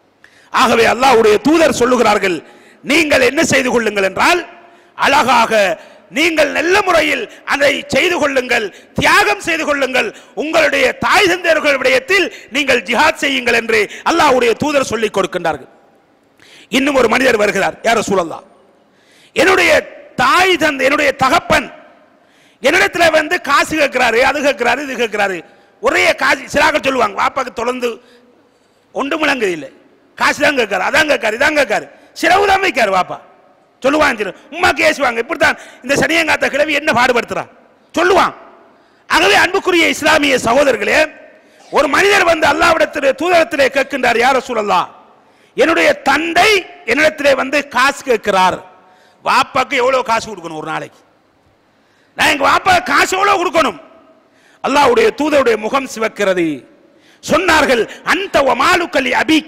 ஆகவே அல்லாஹ்வுடைய தூதர் சொல்லுகிறார்கள், நீங்கள் என்ன செய்து கொள்ளுங்கள் என்றால், அழகாக நீங்கள் நல்ல முறையில் அதை செய்து கொள்ளுங்கள், தியாகம் செய்து கொள்ளுங்கள், உங்களுடைய தாய் தந்தையர்கள் விடயத்தில் நீங்கள் ஜிஹாத் செய்யுங்கள் என்று அல்லாஹ்வுடைய தூதர் சொல்லிக் கொடுக்கின்றார்கள். இன்னும் ஒரு மனிதர் வருகிறார், யா ரசூலல்லாஹ், என்னுடைய தாய் தந்தை, என்னுடைய தகப்பன் என்னிடத்துல வந்து காசு கேட்கிறாரு, அது கேட்கிறாரு, இது கேட்கிறாரு. ஒரே காசு. சிலாக்கள் சொல்லுவாங்க, வாப்பாக்கு தொடர்ந்து ஒன்று முழங்கு இல்லை, காசு தான் கேட்காரு, அதான் கேட்காரு, இதான் கேட்காரு, சிலவு தான் வைக்காரு வாப்பா சொல்லுவான். உம்மா கேசுவாங்க, இப்படித்தான் இந்த சனியங்காத்த கிழவி என்ன பாடுபடுத்துறான் சொல்லுவான். ஆகவே அன்புக்குரிய இஸ்லாமிய சகோதரர்களே, ஒரு மனிதர் வந்து அல்லாஹ்விடத்திலே தூதரத்திலே கேட்கின்றார், யா ரசூலல்லாஹ், என்னுடைய தந்தை என்னிடத்திலே வந்து காசு கேட்கிறார், வாப்பாக்கு எவ்வளவு காசு கொடுக்கணும் ஒரு நாளைக்கு? நான் எங்க வாப்பா காசு எவ்வளவு கொடுக்கணும்? அல்லாஹ்வுடைய தூதருடைய முகம் சிவக்கிறது. சொன்னார்கள், அந்த வமாலுக்கலி அபீக்க,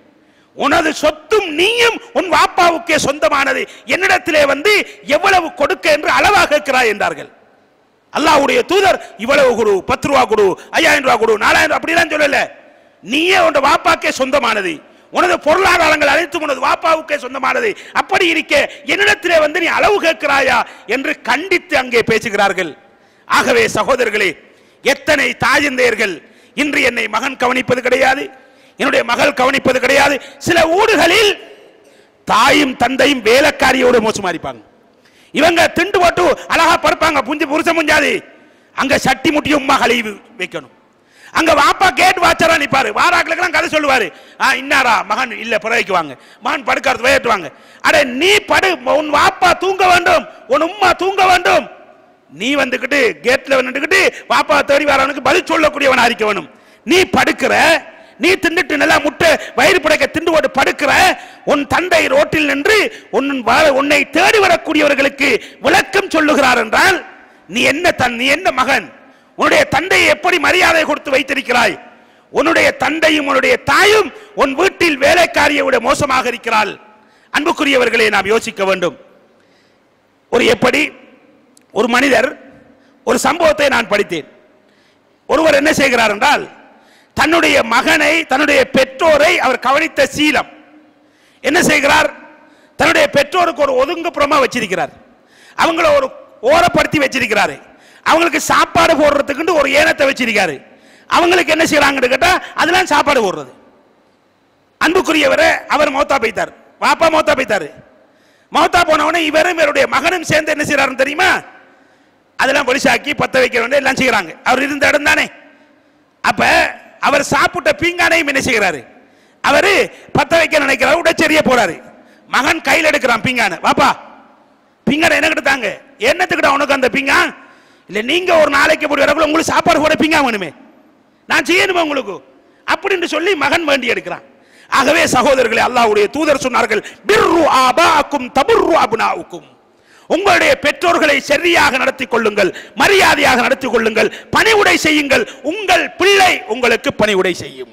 உனது சொத்தும் நீயும் உன் வாப்பாவுக்கே சொந்தமானது, என்னிடத்திலே வந்து எவ்வளவு கொடுக்க என்று அளவாக கேட்கிறாய் என்றார்கள். அல்லாஹ்வுடைய தூதர் இவ்வளவு கொடு, 10 ரூபா கொடு, 5000 ரூபா கொடு, 4000 அப்படிலாம் சொல்லல. நீயே உன் வாப்பாக்கே சொந்தமானது, உனது பொருளாதாரங்கள் அனைத்தும் உனது வாப்பாவுக்கே சொந்தமானது, அப்படி இருக்க என்னிடத்திலே வந்து நீ அளவு கேட்கிறாயா என்று கண்டித்து அங்கே பேசுகிறார்கள். ஆகவே சகோதரர்களே, எத்தனை தாயந்தையர்கள் இன்று என்னை மகன் கவனிப்பது கிடையாது, என்னுடைய மகள் கவனிப்பது கிடையாது. சில ஊடுகளில் தாயும் தந்தையும் வேலைக்காரியோடு மோசமா இருப்பாங்க. இவங்க திண்டு போட்டு அழகா படுப்பாங்க, புஞ்சு புருஷன் முஞ்சாது, அங்க சட்டி முட்டியும் உம்மா கழுவி வைக்கணும். அங்க வாப்பா கேட் வாச்சரா நிப்பாரு, வாராக்களுக்கெல்லாம் கதை சொல்லுவாரு, இன்னாரா மகன் இல்ல பிறவைக்கு வாங்க, மகன் படுக்கிறது விளையாட்டுவாங்க. அட நீ படு, உன் வாப்பா தூங்க வேண்டும், உன் உம்மா தூங்க வேண்டும். நீ வந்துகிட்டு கேட்ல வந்துகிட்டு வாப்பா தேடி வரவனுக்கு பதில் சொல்லக்கூடியவனா இருக்க வேணும். நீ படுக்கிற, நீ தின்னுட்டு நல்லா முட்டை வயிறு படைக்க திண்டு போட்டு படுக்கிற, உன் தந்தை ரோட்டில் நின்று உன்னை தேடி வரக்கூடியவர்களுக்கு விளக்கம் சொல்லுகிறார் என்றால் நீ என்ன மகன்? உன்னுடைய தந்தையை எப்படி மரியாதை கொடுத்து வைத்திருக்கிறாய்? உன்னுடைய தந்தையும் உன்னுடைய தாயும் உன் வீட்டில் வேலைக்காரியை விட மோசமாக இருக்கிறாள். அன்புக்குரியவர்களே, நாம் யோசிக்க வேண்டும். ஒரு மனிதர், ஒரு சம்பவத்தை நான் படித்தேன். ஒருவர் என்ன செய்கிறார் என்றால், தன்னுடைய மகனை, தன்னுடைய பெற்றோரை அவர் கவனித்த சீலம் என்ன செய்கிறார், தன்னுடைய பெற்றோருக்கு ஒரு ஒதுங்குப்புறமா வச்சிருக்கிறார், அவங்கள ஒரு ஓரப்படுத்தி வச்சிருக்கிறாரு, அவங்களுக்கு சாப்பாடு போடுறதுக்கு ஒரு ஏனத்தை வச்சிருக்காரு. அவங்களுக்கு என்ன செய்யறாங்கன்னு கேட்டா அதெல்லாம் சாப்பாடு போடுறது. அன்புக்குரியவரை அவர் மௌத்தா போய்த்தார், வாப்பா மௌத்தா போய்த்தாரு. மௌத்தா போனவனே இவரும் இவருடைய மகனும் சேர்ந்து என்ன செய்யறாருன்னு தெரியுமா? அதெல்லாம் பொலிசாக்கி பத்த வைக்க வேண்டிய எல்லாம் செய்யறாங்க. அவர் இருந்த இடம் தானே. அப்ப அவர் சாப்பிட்ட பீங்கானையும் என்ன செய்கிறாரு, அவரு பத்த வைக்க நினைக்கிறார், உடச்செறிய போறாரு. மகன் கையில் எடுக்கிறான் பிங்கான. வாப்பா பிங்கான என்ன கிட்டாங்க, என்னத்துக்கிட்ட உனக்கு அந்த பிங்கா இல்ல, நீங்க ஒரு நாளைக்கு போய் வரக்குள்ள உங்களுக்கு சாப்பாடு கூட பிங்கா வேணுமே, நான் செய்யணுமா உங்களுக்கு அப்படின்னு சொல்லி மகன் வேண்டி எடுக்கிறான். ஆகவே சகோதரர்களே, அல்லாஹ்வுடைய தூதர் சொன்னார்கள், பிர்ரு ஆபாக்கும் தபுர்ரு அப்னாவுக்கும், உங்களுடைய பெற்றோர்களை சரியாக நடத்திக் கொள்ளுங்கள், மரியாதையாக நடத்திக் கொள்ளுங்கள், பணிவுடை செய்யுங்கள், உங்கள் பிள்ளை உங்களுக்கு பணிவுடை செய்யும்.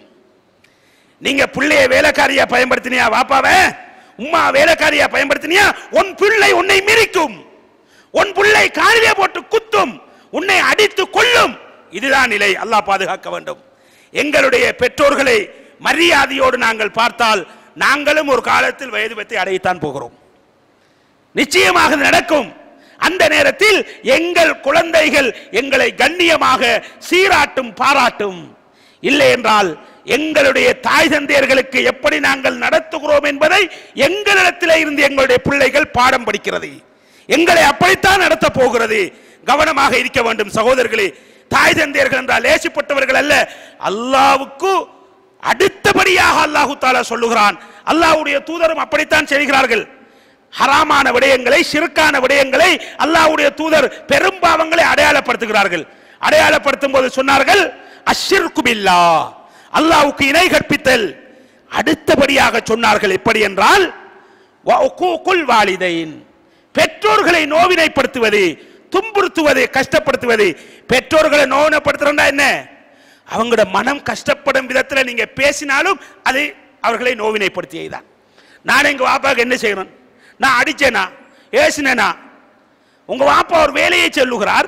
நீங்க பிள்ளைய வேலைக்காரியா பயன்படுத்தினியா, வாப்பாவை உம்மா வேலைக்காரியா பயன்படுத்தினியா, உன் பிள்ளை உன்னை மிரிக்கும், உன் பிள்ளை காலிலே போட்டு குத்தும், உன்னை அடித்து கொள்ளும். இதுதான் நிலை. அல்லாஹ் பாதுகாக்க வேண்டும். எங்களுடைய பெற்றோர்களை மரியாதையோடு நாங்கள் பார்த்தால் நாங்களும் ஒரு காலத்தில் வயது பற்றி அடையத்தான் போகிறோம். நிச்சயமாக நடக்கும். அந்த நேரத்தில் எங்கள் குழந்தைகள் எங்களை கண்ணியமாக சீராட்டும், பாராட்டும். இல்லை என்றால் எங்களுடைய தாய் தந்தையர்களுக்கு எப்படி நாங்கள் நடத்துகிறோம் என்பதை எங்களிடத்தில் இருந்து எங்களுடைய பிள்ளைகள் பாடம் படிக்கிறது. எங்களை அப்படித்தான் நடத்த போகிறது. கவனமாக இருக்க வேண்டும் சகோதரர்களே. தாய் தந்தையர்கள் என்றால் லேசிப்பட்டவர்கள் அல்ல. அல்லாஹ்வுக்கு அடுத்தபடியாக அல்லாஹு தஆலா சொல்லுகிறான். அல்லாஹ்வுடைய தூதரும் அப்படித்தான் செய்கிறார்கள். ஹராமான விடயங்களை, ஷிர்கான விடயங்களை அல்லாஹ்வுடைய தூதர் பெரும்பாவங்களை அடையாளப்படுத்துகிறார்கள். அடையாளப்படுத்தும் போது சொன்னார்கள், அஷ்ஷிர்கு பில்லாஹ், அல்லாஹ்வுக்கு இணை கற்பித்தல். அடுத்தபடியாக சொன்னார்கள் எப்படி என்றால், வஉகூகுல் வாலிதைன், பெற்றோர்களை நோவினைப்படுத்துவது, துன்புறுத்துவது, கஷ்டப்படுத்துவது. பெற்றோர்களை நோவினைப்படுத்துறா என்ன, அவங்களோட மனம் கஷ்டப்படும் விதத்தில் நீங்க பேசினாலும் அது அவர்களை நோவினைப்படுத்தியதுதான். நான் எங்க வாப்பாவுக்கு என்ன செய்யணும், நான் அடிச்சேனா ஏசினேனா, உங்க வாப்பா ஒரு வேலையை சொல்லுகிறார்,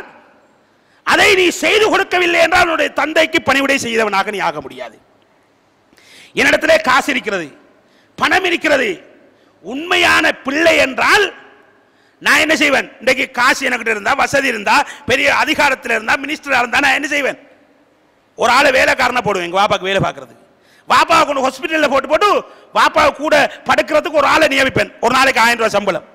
அதை நீ செய்து கொடுக்கவில்லை என்றால் உன்னுடைய தந்தைக்கு பணிவிடை செய்தவனாக நீ ஆக முடியாது. என்னிடத்திலே காசு இருக்கிறது, பணம் இருக்கிறது, உண்மையான பிள்ளை என்றால் நான் என்ன செய்வேன், இன்றைக்கு காசு எனக்கிட்ட இருந்தா, வசதி இருந்தா, பெரிய அதிகாரத்தில் இருந்தா, மினிஸ்டரா இருந்தா நான் என்ன செய்வேன், ஒரு ஆளை வேலைக்காரனை போடுவேன் எங்க வாப்பாக்கு வேலை பார்க்கறது. வாப்பாவுக்கு ஒன்று ஹாஸ்பிட்டலில் போட்டு வாப்பாவை கூட படுக்கிறதுக்கு ஒரு ஆளை நியமிப்பேன். ஒரு நாளைக்கு 1000 ரூபாய் சம்பளம்.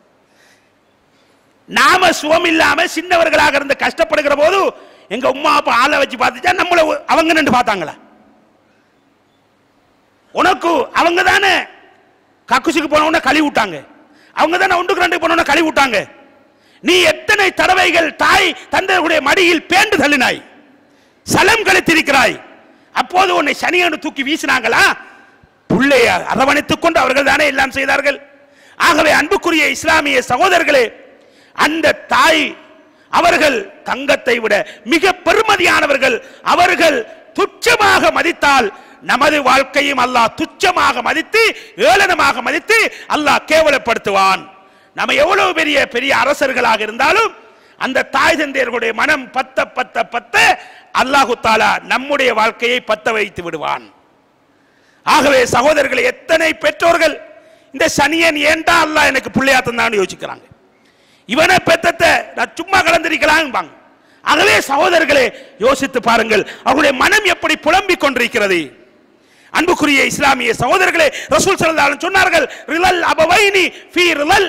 நாம சுகம் இல்லாம சின்னவர்களாக இருந்து கஷ்டப்படுகிற போது எங்க உமா அப்பா ஆளை வச்சு பார்த்துச்சா நம்மள அவங்க நின்று பார்த்தாங்களா? உனக்கு அவங்க தானே கக்குசுக்கு போனவன கழுவி விட்டாங்க, அவங்க தானே 1-2 போனவன கழுவி விட்டாங்க. நீ எத்தனை தடவைகள் தாய் தந்தையுடைய மடியில் பேண்டு தள்ளினாய், சலம் கழித்திருக்கிறாய். அப்போது உன்னை சனியனு தூக்கி வீசினாங்களா? புள்ளைய அரவணைத்துக் கொண்டு அவர்கள் தானே எல்லாம் செய்தார்கள். ஆகவே அன்புக்குரிய இஸ்லாமிய சகோதரர்களே, அந்த தாய் அவர்கள் தங்கத்தை விட மிக பெருமதியானவர்கள். அவர்கள் துச்சமாக மதித்தால் நமது வாழ்க்கையும் அல்லாஹ் துச்சமாக மதித்து, ஏளனமாக மதித்து அல்லாஹ் கேவலப்படுத்துவான். நம்ம எவ்வளவு பெரிய பெரிய அரசர்களாக இருந்தாலும் அந்த தாய் தந்தையர்களுடைய மனம் பத்த பத்த பத்த அல்லாஹு தஆலா நம்முடைய வாழ்க்கையை பத்த வைத்து விடுவான். ஆகவே சகோதரர்களை, எத்தனை பெற்றோர்கள் இந்த சனியன் ஏண்டா அல்லாஹ் எனக்கு பிள்ளையா தந்தான்னு யோசிக்கிறாங்க. இவனை பெத்தத்தை நான் சும்மா கலந்திருக்கலாம். ஆகவே சகோதரர்களே, யோசித்து பாருங்கள், அவருடைய மனம் எப்படி புலம்பிக் கொண்டிருக்கிறது. அன்புக்குரிய இஸ்லாமிய சகோதரர்களே, ரசூல் ஸல்லல்லாஹு அலைஹி வஸல்லம் சொன்னார்கள், ரிலல் அபவைனி ஃபீ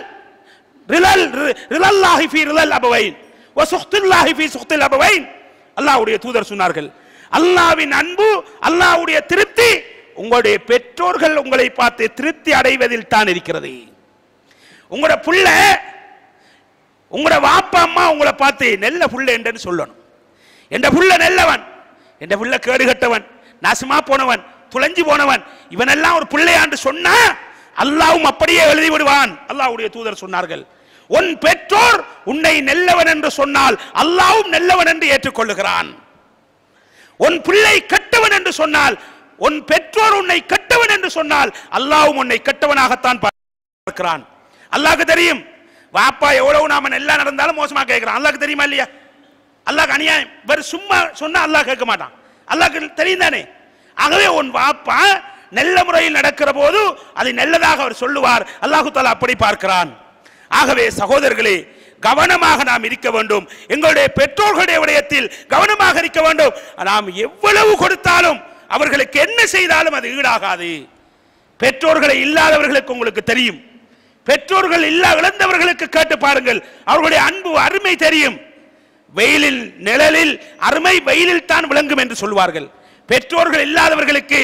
ரிலல்லாஹி ஃபீ ரிலல் அபவைன் வ சுஹ்துல்லாஹி ஃபீ சுஹ்தில் அபவைன். அல்லாஹ்வுடைய தூதர் சொன்னார்கள், அல்லாஹ்வின் அன்பு, அல்லாஹ்வுடைய திருப்தி உங்களுடைய பெற்றோர்கள் உங்களை பார்த்து திருப்தி அடைவதில் தான் இருக்கிறது. உங்களோட புள்ள, உங்களோட வாப்பா அம்மா உங்களை பார்த்து நல்ல புள்ள என்று சொல்லணும். என்ற புள்ள நல்லவன், என்ற புள்ள கேடுகட்டவன், நாசமா போனவன், துளைஞ்சு போனவன், இவனெல்லாம் ஒரு பிள்ளையாண்டு சொன்னா அல்லாஹ்வும் அப்படியே எழுதி விடுவான். அல்லாஹ்வுடைய தூதர் சொன்னார்கள், உன் பெற்றோர் உன்னை நல்லவன் என்று சொன்னால் அல்லாஹ்வும் நல்லவன் என்று ஏற்றுக்கொள்ளுகிறான். உன் பிள்ளை கெட்டவன் என்று சொன்னால், உன் பெற்றோர் உன்னை கெட்டவன் என்று சொன்னால் அல்லாஹ்வும் உன்னை கெட்டவனாகத்தான் பார்க்கிறான். அல்லாஹ்வுக்கு தெரியும் வாப்பா எவ்வளவு நாம நல்லா நடந்தாலும் மோசமா கேட்கிறான். அல்லாஹ்வுக்கு தெரியுமா இல்லையா? அல்லாஹ்வுக்கு அநியாயம் வேற சும்மா சொன்னா அல்லாஹ் கேட்க மாட்டான். அல்லாஹ்வுக்கு தெரியும் தானே. ஆகவே உன் வாப்பா நல்ல முறையில் நடக்கிற போது அதை நல்லதாக அவர் சொல்லுவார். அல்லாஹு தஆலா அப்படி பார்க்கிறான். ஆகவே சகோதரர்களே, கவனமாக நாம் இருக்க வேண்டும். எங்களுடைய பெற்றோர்களுடைய விடயத்தில் கவனமாக இருக்க வேண்டும். நாம் எவ்வளவு கொடுத்தாலும், அவர்களுக்கு என்ன செய்தாலும் அது ஈடாகாது. பெற்றோர்களை இல்லாதவர்களுக்கு உங்களுக்கு தெரியும், பெற்றோர்கள் இழந்தவர்களுக்கு கேட்டு பாருங்கள், அவர்களுடைய அன்பு அருமை தெரியும். வெயிலில் நிழலில் அருமை வெயிலில் தான் விளங்கும் என்று சொல்வார்கள். பெற்றோர்கள் இல்லாதவர்களுக்கு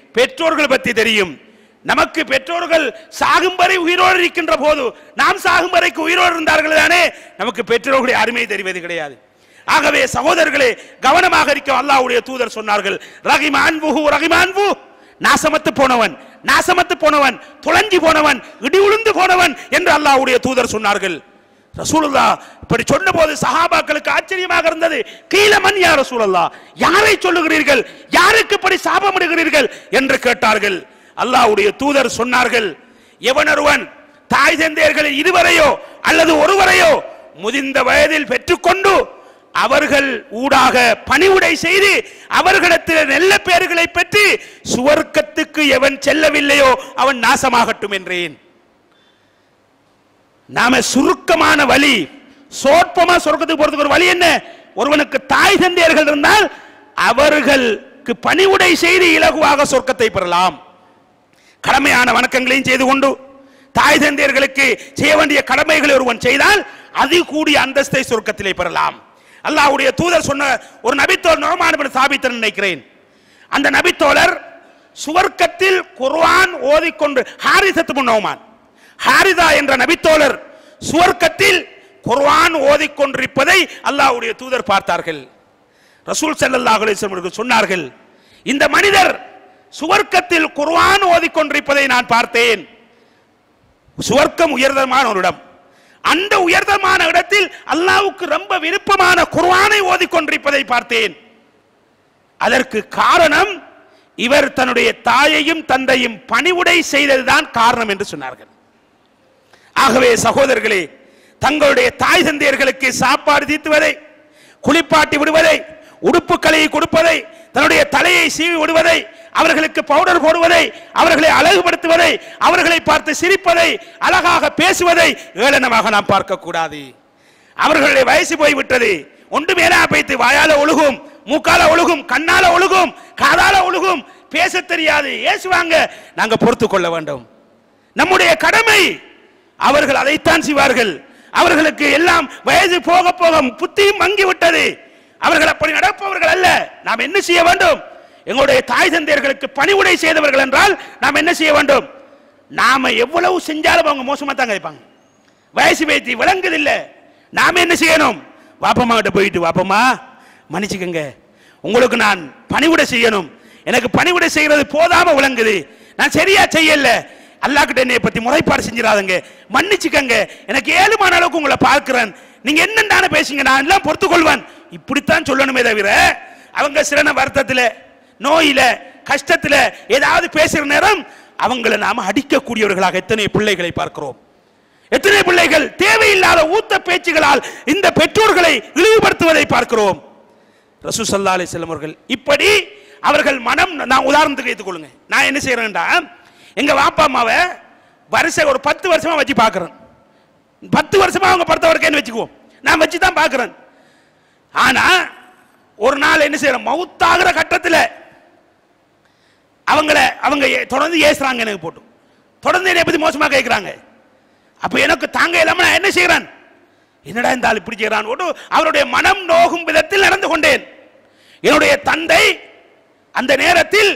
பெற்றோர்கள் பற்றி தெரியும். நமக்கு பெற்றோர்கள் சாகும் வரை உயிரோடு இருக்கின்ற போது, நாம் சாகும் வரைக்கு உயிரோடு இருந்தார்கள் தானே, நமக்கு பெற்றோர்களுடைய அருமை தெரிவது கிடையாது. ஆகவே சகோதரர்களே, கவனமாக இருக்க அல்லாஹ்வுடைய தூதர் சொன்னார்கள், ரகிமான்ஹு ரகிமான்ஹு, நாசமத்து போனவன், நாசமத்து போனவன், துளஞ்சி போனவன், இடி உளுந்து போனவன் என்று அல்லாஹ்வுடைய தூதர் சொன்னார்கள். ரசூலுல்லாஹ் இப்படி சொன்னபோது சஹாபாக்களுக்கு ஆச்சரியமாக இருந்தது. கீலமன் யா ரசூலுல்லாஹ், யாரை சொல்லுகிறீர்கள், யாருக்கு இப்படி சாபமிடுகிறீர்கள் என்று கேட்டார்கள். அல்லாஹ்வுடைய தூதர் சொன்னார்கள், எவனொருவன் தாய் தந்தையர்களில் இருவரையோ அல்லது ஒருவரையோ முதிர்ந்த வயதில் பெற்றுக்கொண்டு அவர்கள் ஊடாக பணிவுடை செய்து அவர்களிடத்தில் நல்ல பெயர்களை பெற்று சுவர்க்கத்துக்கு எவன் செல்லவில்லையோ அவன் நாசமாகட்டும் என்றேன். நாம சுருக்கமான வழி, சோற்பமா சொர்க்கத்துக்கு போறதுக்கு ஒரு வழி என்ன? ஒருவனுக்கு தாய் தந்தையர்கள் இருந்தால் அவர்களுக்கு பணிவுடை செய்து இலகுவாக சொர்க்கத்தை பெறலாம். கடமையான வணக்கங்களையும் செய்து கொண்டு தாய் தந்தையர்களுக்கு செய்ய வேண்டிய கடமைகளை ஒருவன் செய்தால் அது கூடிய அந்தஸ்தை சொர்க்கத்திலே பெறலாம். அல்லாஹ்வுடைய தூதர் சொன்ன ஒரு நபித்தோழர் நுஅமான் இப்னு சாபித் நினைக்கிறேன், அந்த நபித்தோழர் சுவர்க்கத்தில் குர்ஆன் ஓதிக்கொண்டு, ஹாரிஸத் இப்னு நுஅமான், ஹாரிதா என்ற நபித்தோழர் சுவர்க்கத்தில் குர்ஆன் ஓதிக்கொண்டிருப்பதை அல்லாஹ்வுடைய தூதர் பார்த்தார்கள். ரசூல் ஸல்லல்லாஹு அலைஹி வஸல்லம் சொன்னார்கள், இந்த மனிதர் சுவர்க்கத்தில் குர்ஆன் ஓதிக்கொண்டிருப்பதை நான் பார்த்தேன். சுவர்க்கம் உயர்தரமான ஒரு இடம், அந்த உயர்தரமான இடத்தில் அல்லாஹ்வுக்கு ரொம்ப விருப்பமான குர்ஆனை ஓதிக்கொண்டிருப்பதை பார்த்தேன். அதற்கு காரணம் இவர் தன்னுடைய தாயையும் தந்தையும் பணிவுடை செய்ததுதான் காரணம் என்று சொன்னார்கள். ஆகவே சகோதரர்களே, தங்களுடைய தாய் தந்தையர்களுக்கு சாப்பாடு தீர்த்துவதை, குளிப்பாட்டி விடுவதை, உடுப்புகளை கொடுப்பதை, தன்னுடைய தலையை சீவி விடுவதை, அவர்களுக்கு பவுடர் போடுவதை, அவர்களை அழகுபடுத்துவதை, அவர்களை பார்த்து சிரிப்பதை, அழகாக பேசுவதை ஏளனமாக நாம் பார்க்க கூடாது. அவர்களுடைய வயசு போய்விட்டது, ஒன்று மேலா பைத்து வாயால ஒழுகும், மூக்கால ஒழுகும், கண்ணால ஒழுகும், காதால ஒழுகும், பேச தெரியாது, ஏசுவாங்க. நாங்க பொறுத்து கொள்ள வேண்டும். நம்முடைய கடமை. அவர்கள் அதைத்தான் செய்வார்கள். அவர்களுக்கு எல்லாம் வயது போக போக புத்தியும் மங்கி விட்டது. அவர்கள் அப்படி நடப்பவர்கள் அல்ல. நாம் என்ன செய்ய வேண்டும்? எங்களுடைய தாய் தந்தையர்களுக்கு பணிவுடை செய்தவர்கள் என்றால் நாம் என்ன செய்ய வேண்டும்? நாம எவ்வளவு செஞ்சாலும் அவங்க மோசமா தான் கேட்பாங்க. வயசு பேத்தி விளங்குதில்லை. நாம என்ன செய்யணும்? வாப்பம்மா கிட்ட போயிட்டு, வாப்பம்மா மன்னிச்சுக்கங்க, உங்களுக்கு நான் பணிவுடை செய்யணும், எனக்கு பணிவுடை செய்யறது போதாம விளங்குது, நான் சரியா செய்யல, அல்லாஹ் கிட்ட என்னை பத்தி முறைப்பாடு செஞ்சிடாதங்க, மன்னிச்சுக்கங்க, எனக்கு ஏழுமான அளவுக்கு உங்களை பார்க்கிறேன், நீங்க என்னென்ன பேசுங்க, நான் எல்லாம் பொறுத்துக் கொள்வேன். இப்படித்தான் சொல்லணுமே தவிர அவங்க சிறன வருத்தத்தில், நோயில, கஷ்டத்துல ஏதாவது பேசுற நேரம் அவங்களை நாம அடிக்கக்கூடியவர்களாக எத்தனை பிள்ளைகளை பார்க்கிறோம். எத்தனை பிள்ளைகள் தேவையில்லாத ஊத்த பேச்சுகளால் இந்த பெற்றோர்களை இழிவுபடுத்துவதை பார்க்கிறோம். ரசூல் ஸல்லல்லாஹு அலைஹி வஸல்லம் அவர்கள் இப்படி அவர்கள் மனம், நான் உதாரணத்துக்கு வைத்துக் கொள்ளுங்க, நான் என்ன செய்யறேன்டா, எங்க வாப்பா அம்மாவை வருஷம் ஒரு 10 வருஷமா வச்சு பார்க்கிறேன். 10 வருஷமா அவங்க படுத்தவர்க்கேன்னு வச்சுக்குவோம், நான் வச்சு தான் பார்க்கிறேன். ஆனா ஒரு நாள் என்ன செய்யறோம், மவுத்தாகிற கட்டத்தில் அவங்க தொடர்ந்து ஏசுறாங்க, எனக்கு போட்டு தொடர்ந்து என்னை பத்தி மோசமா கேட்கிறாங்க. அப்ப எனக்கு தாங்க இல்லாம நான் என்ன செய்யறேன், என்னடா இந்த ஆள் இப்படி செய்யறான், அவருடைய மனம் நோகும் விதத்தில் நடந்து கொண்டேன். என்னுடைய தந்தை அந்த நேரத்தில்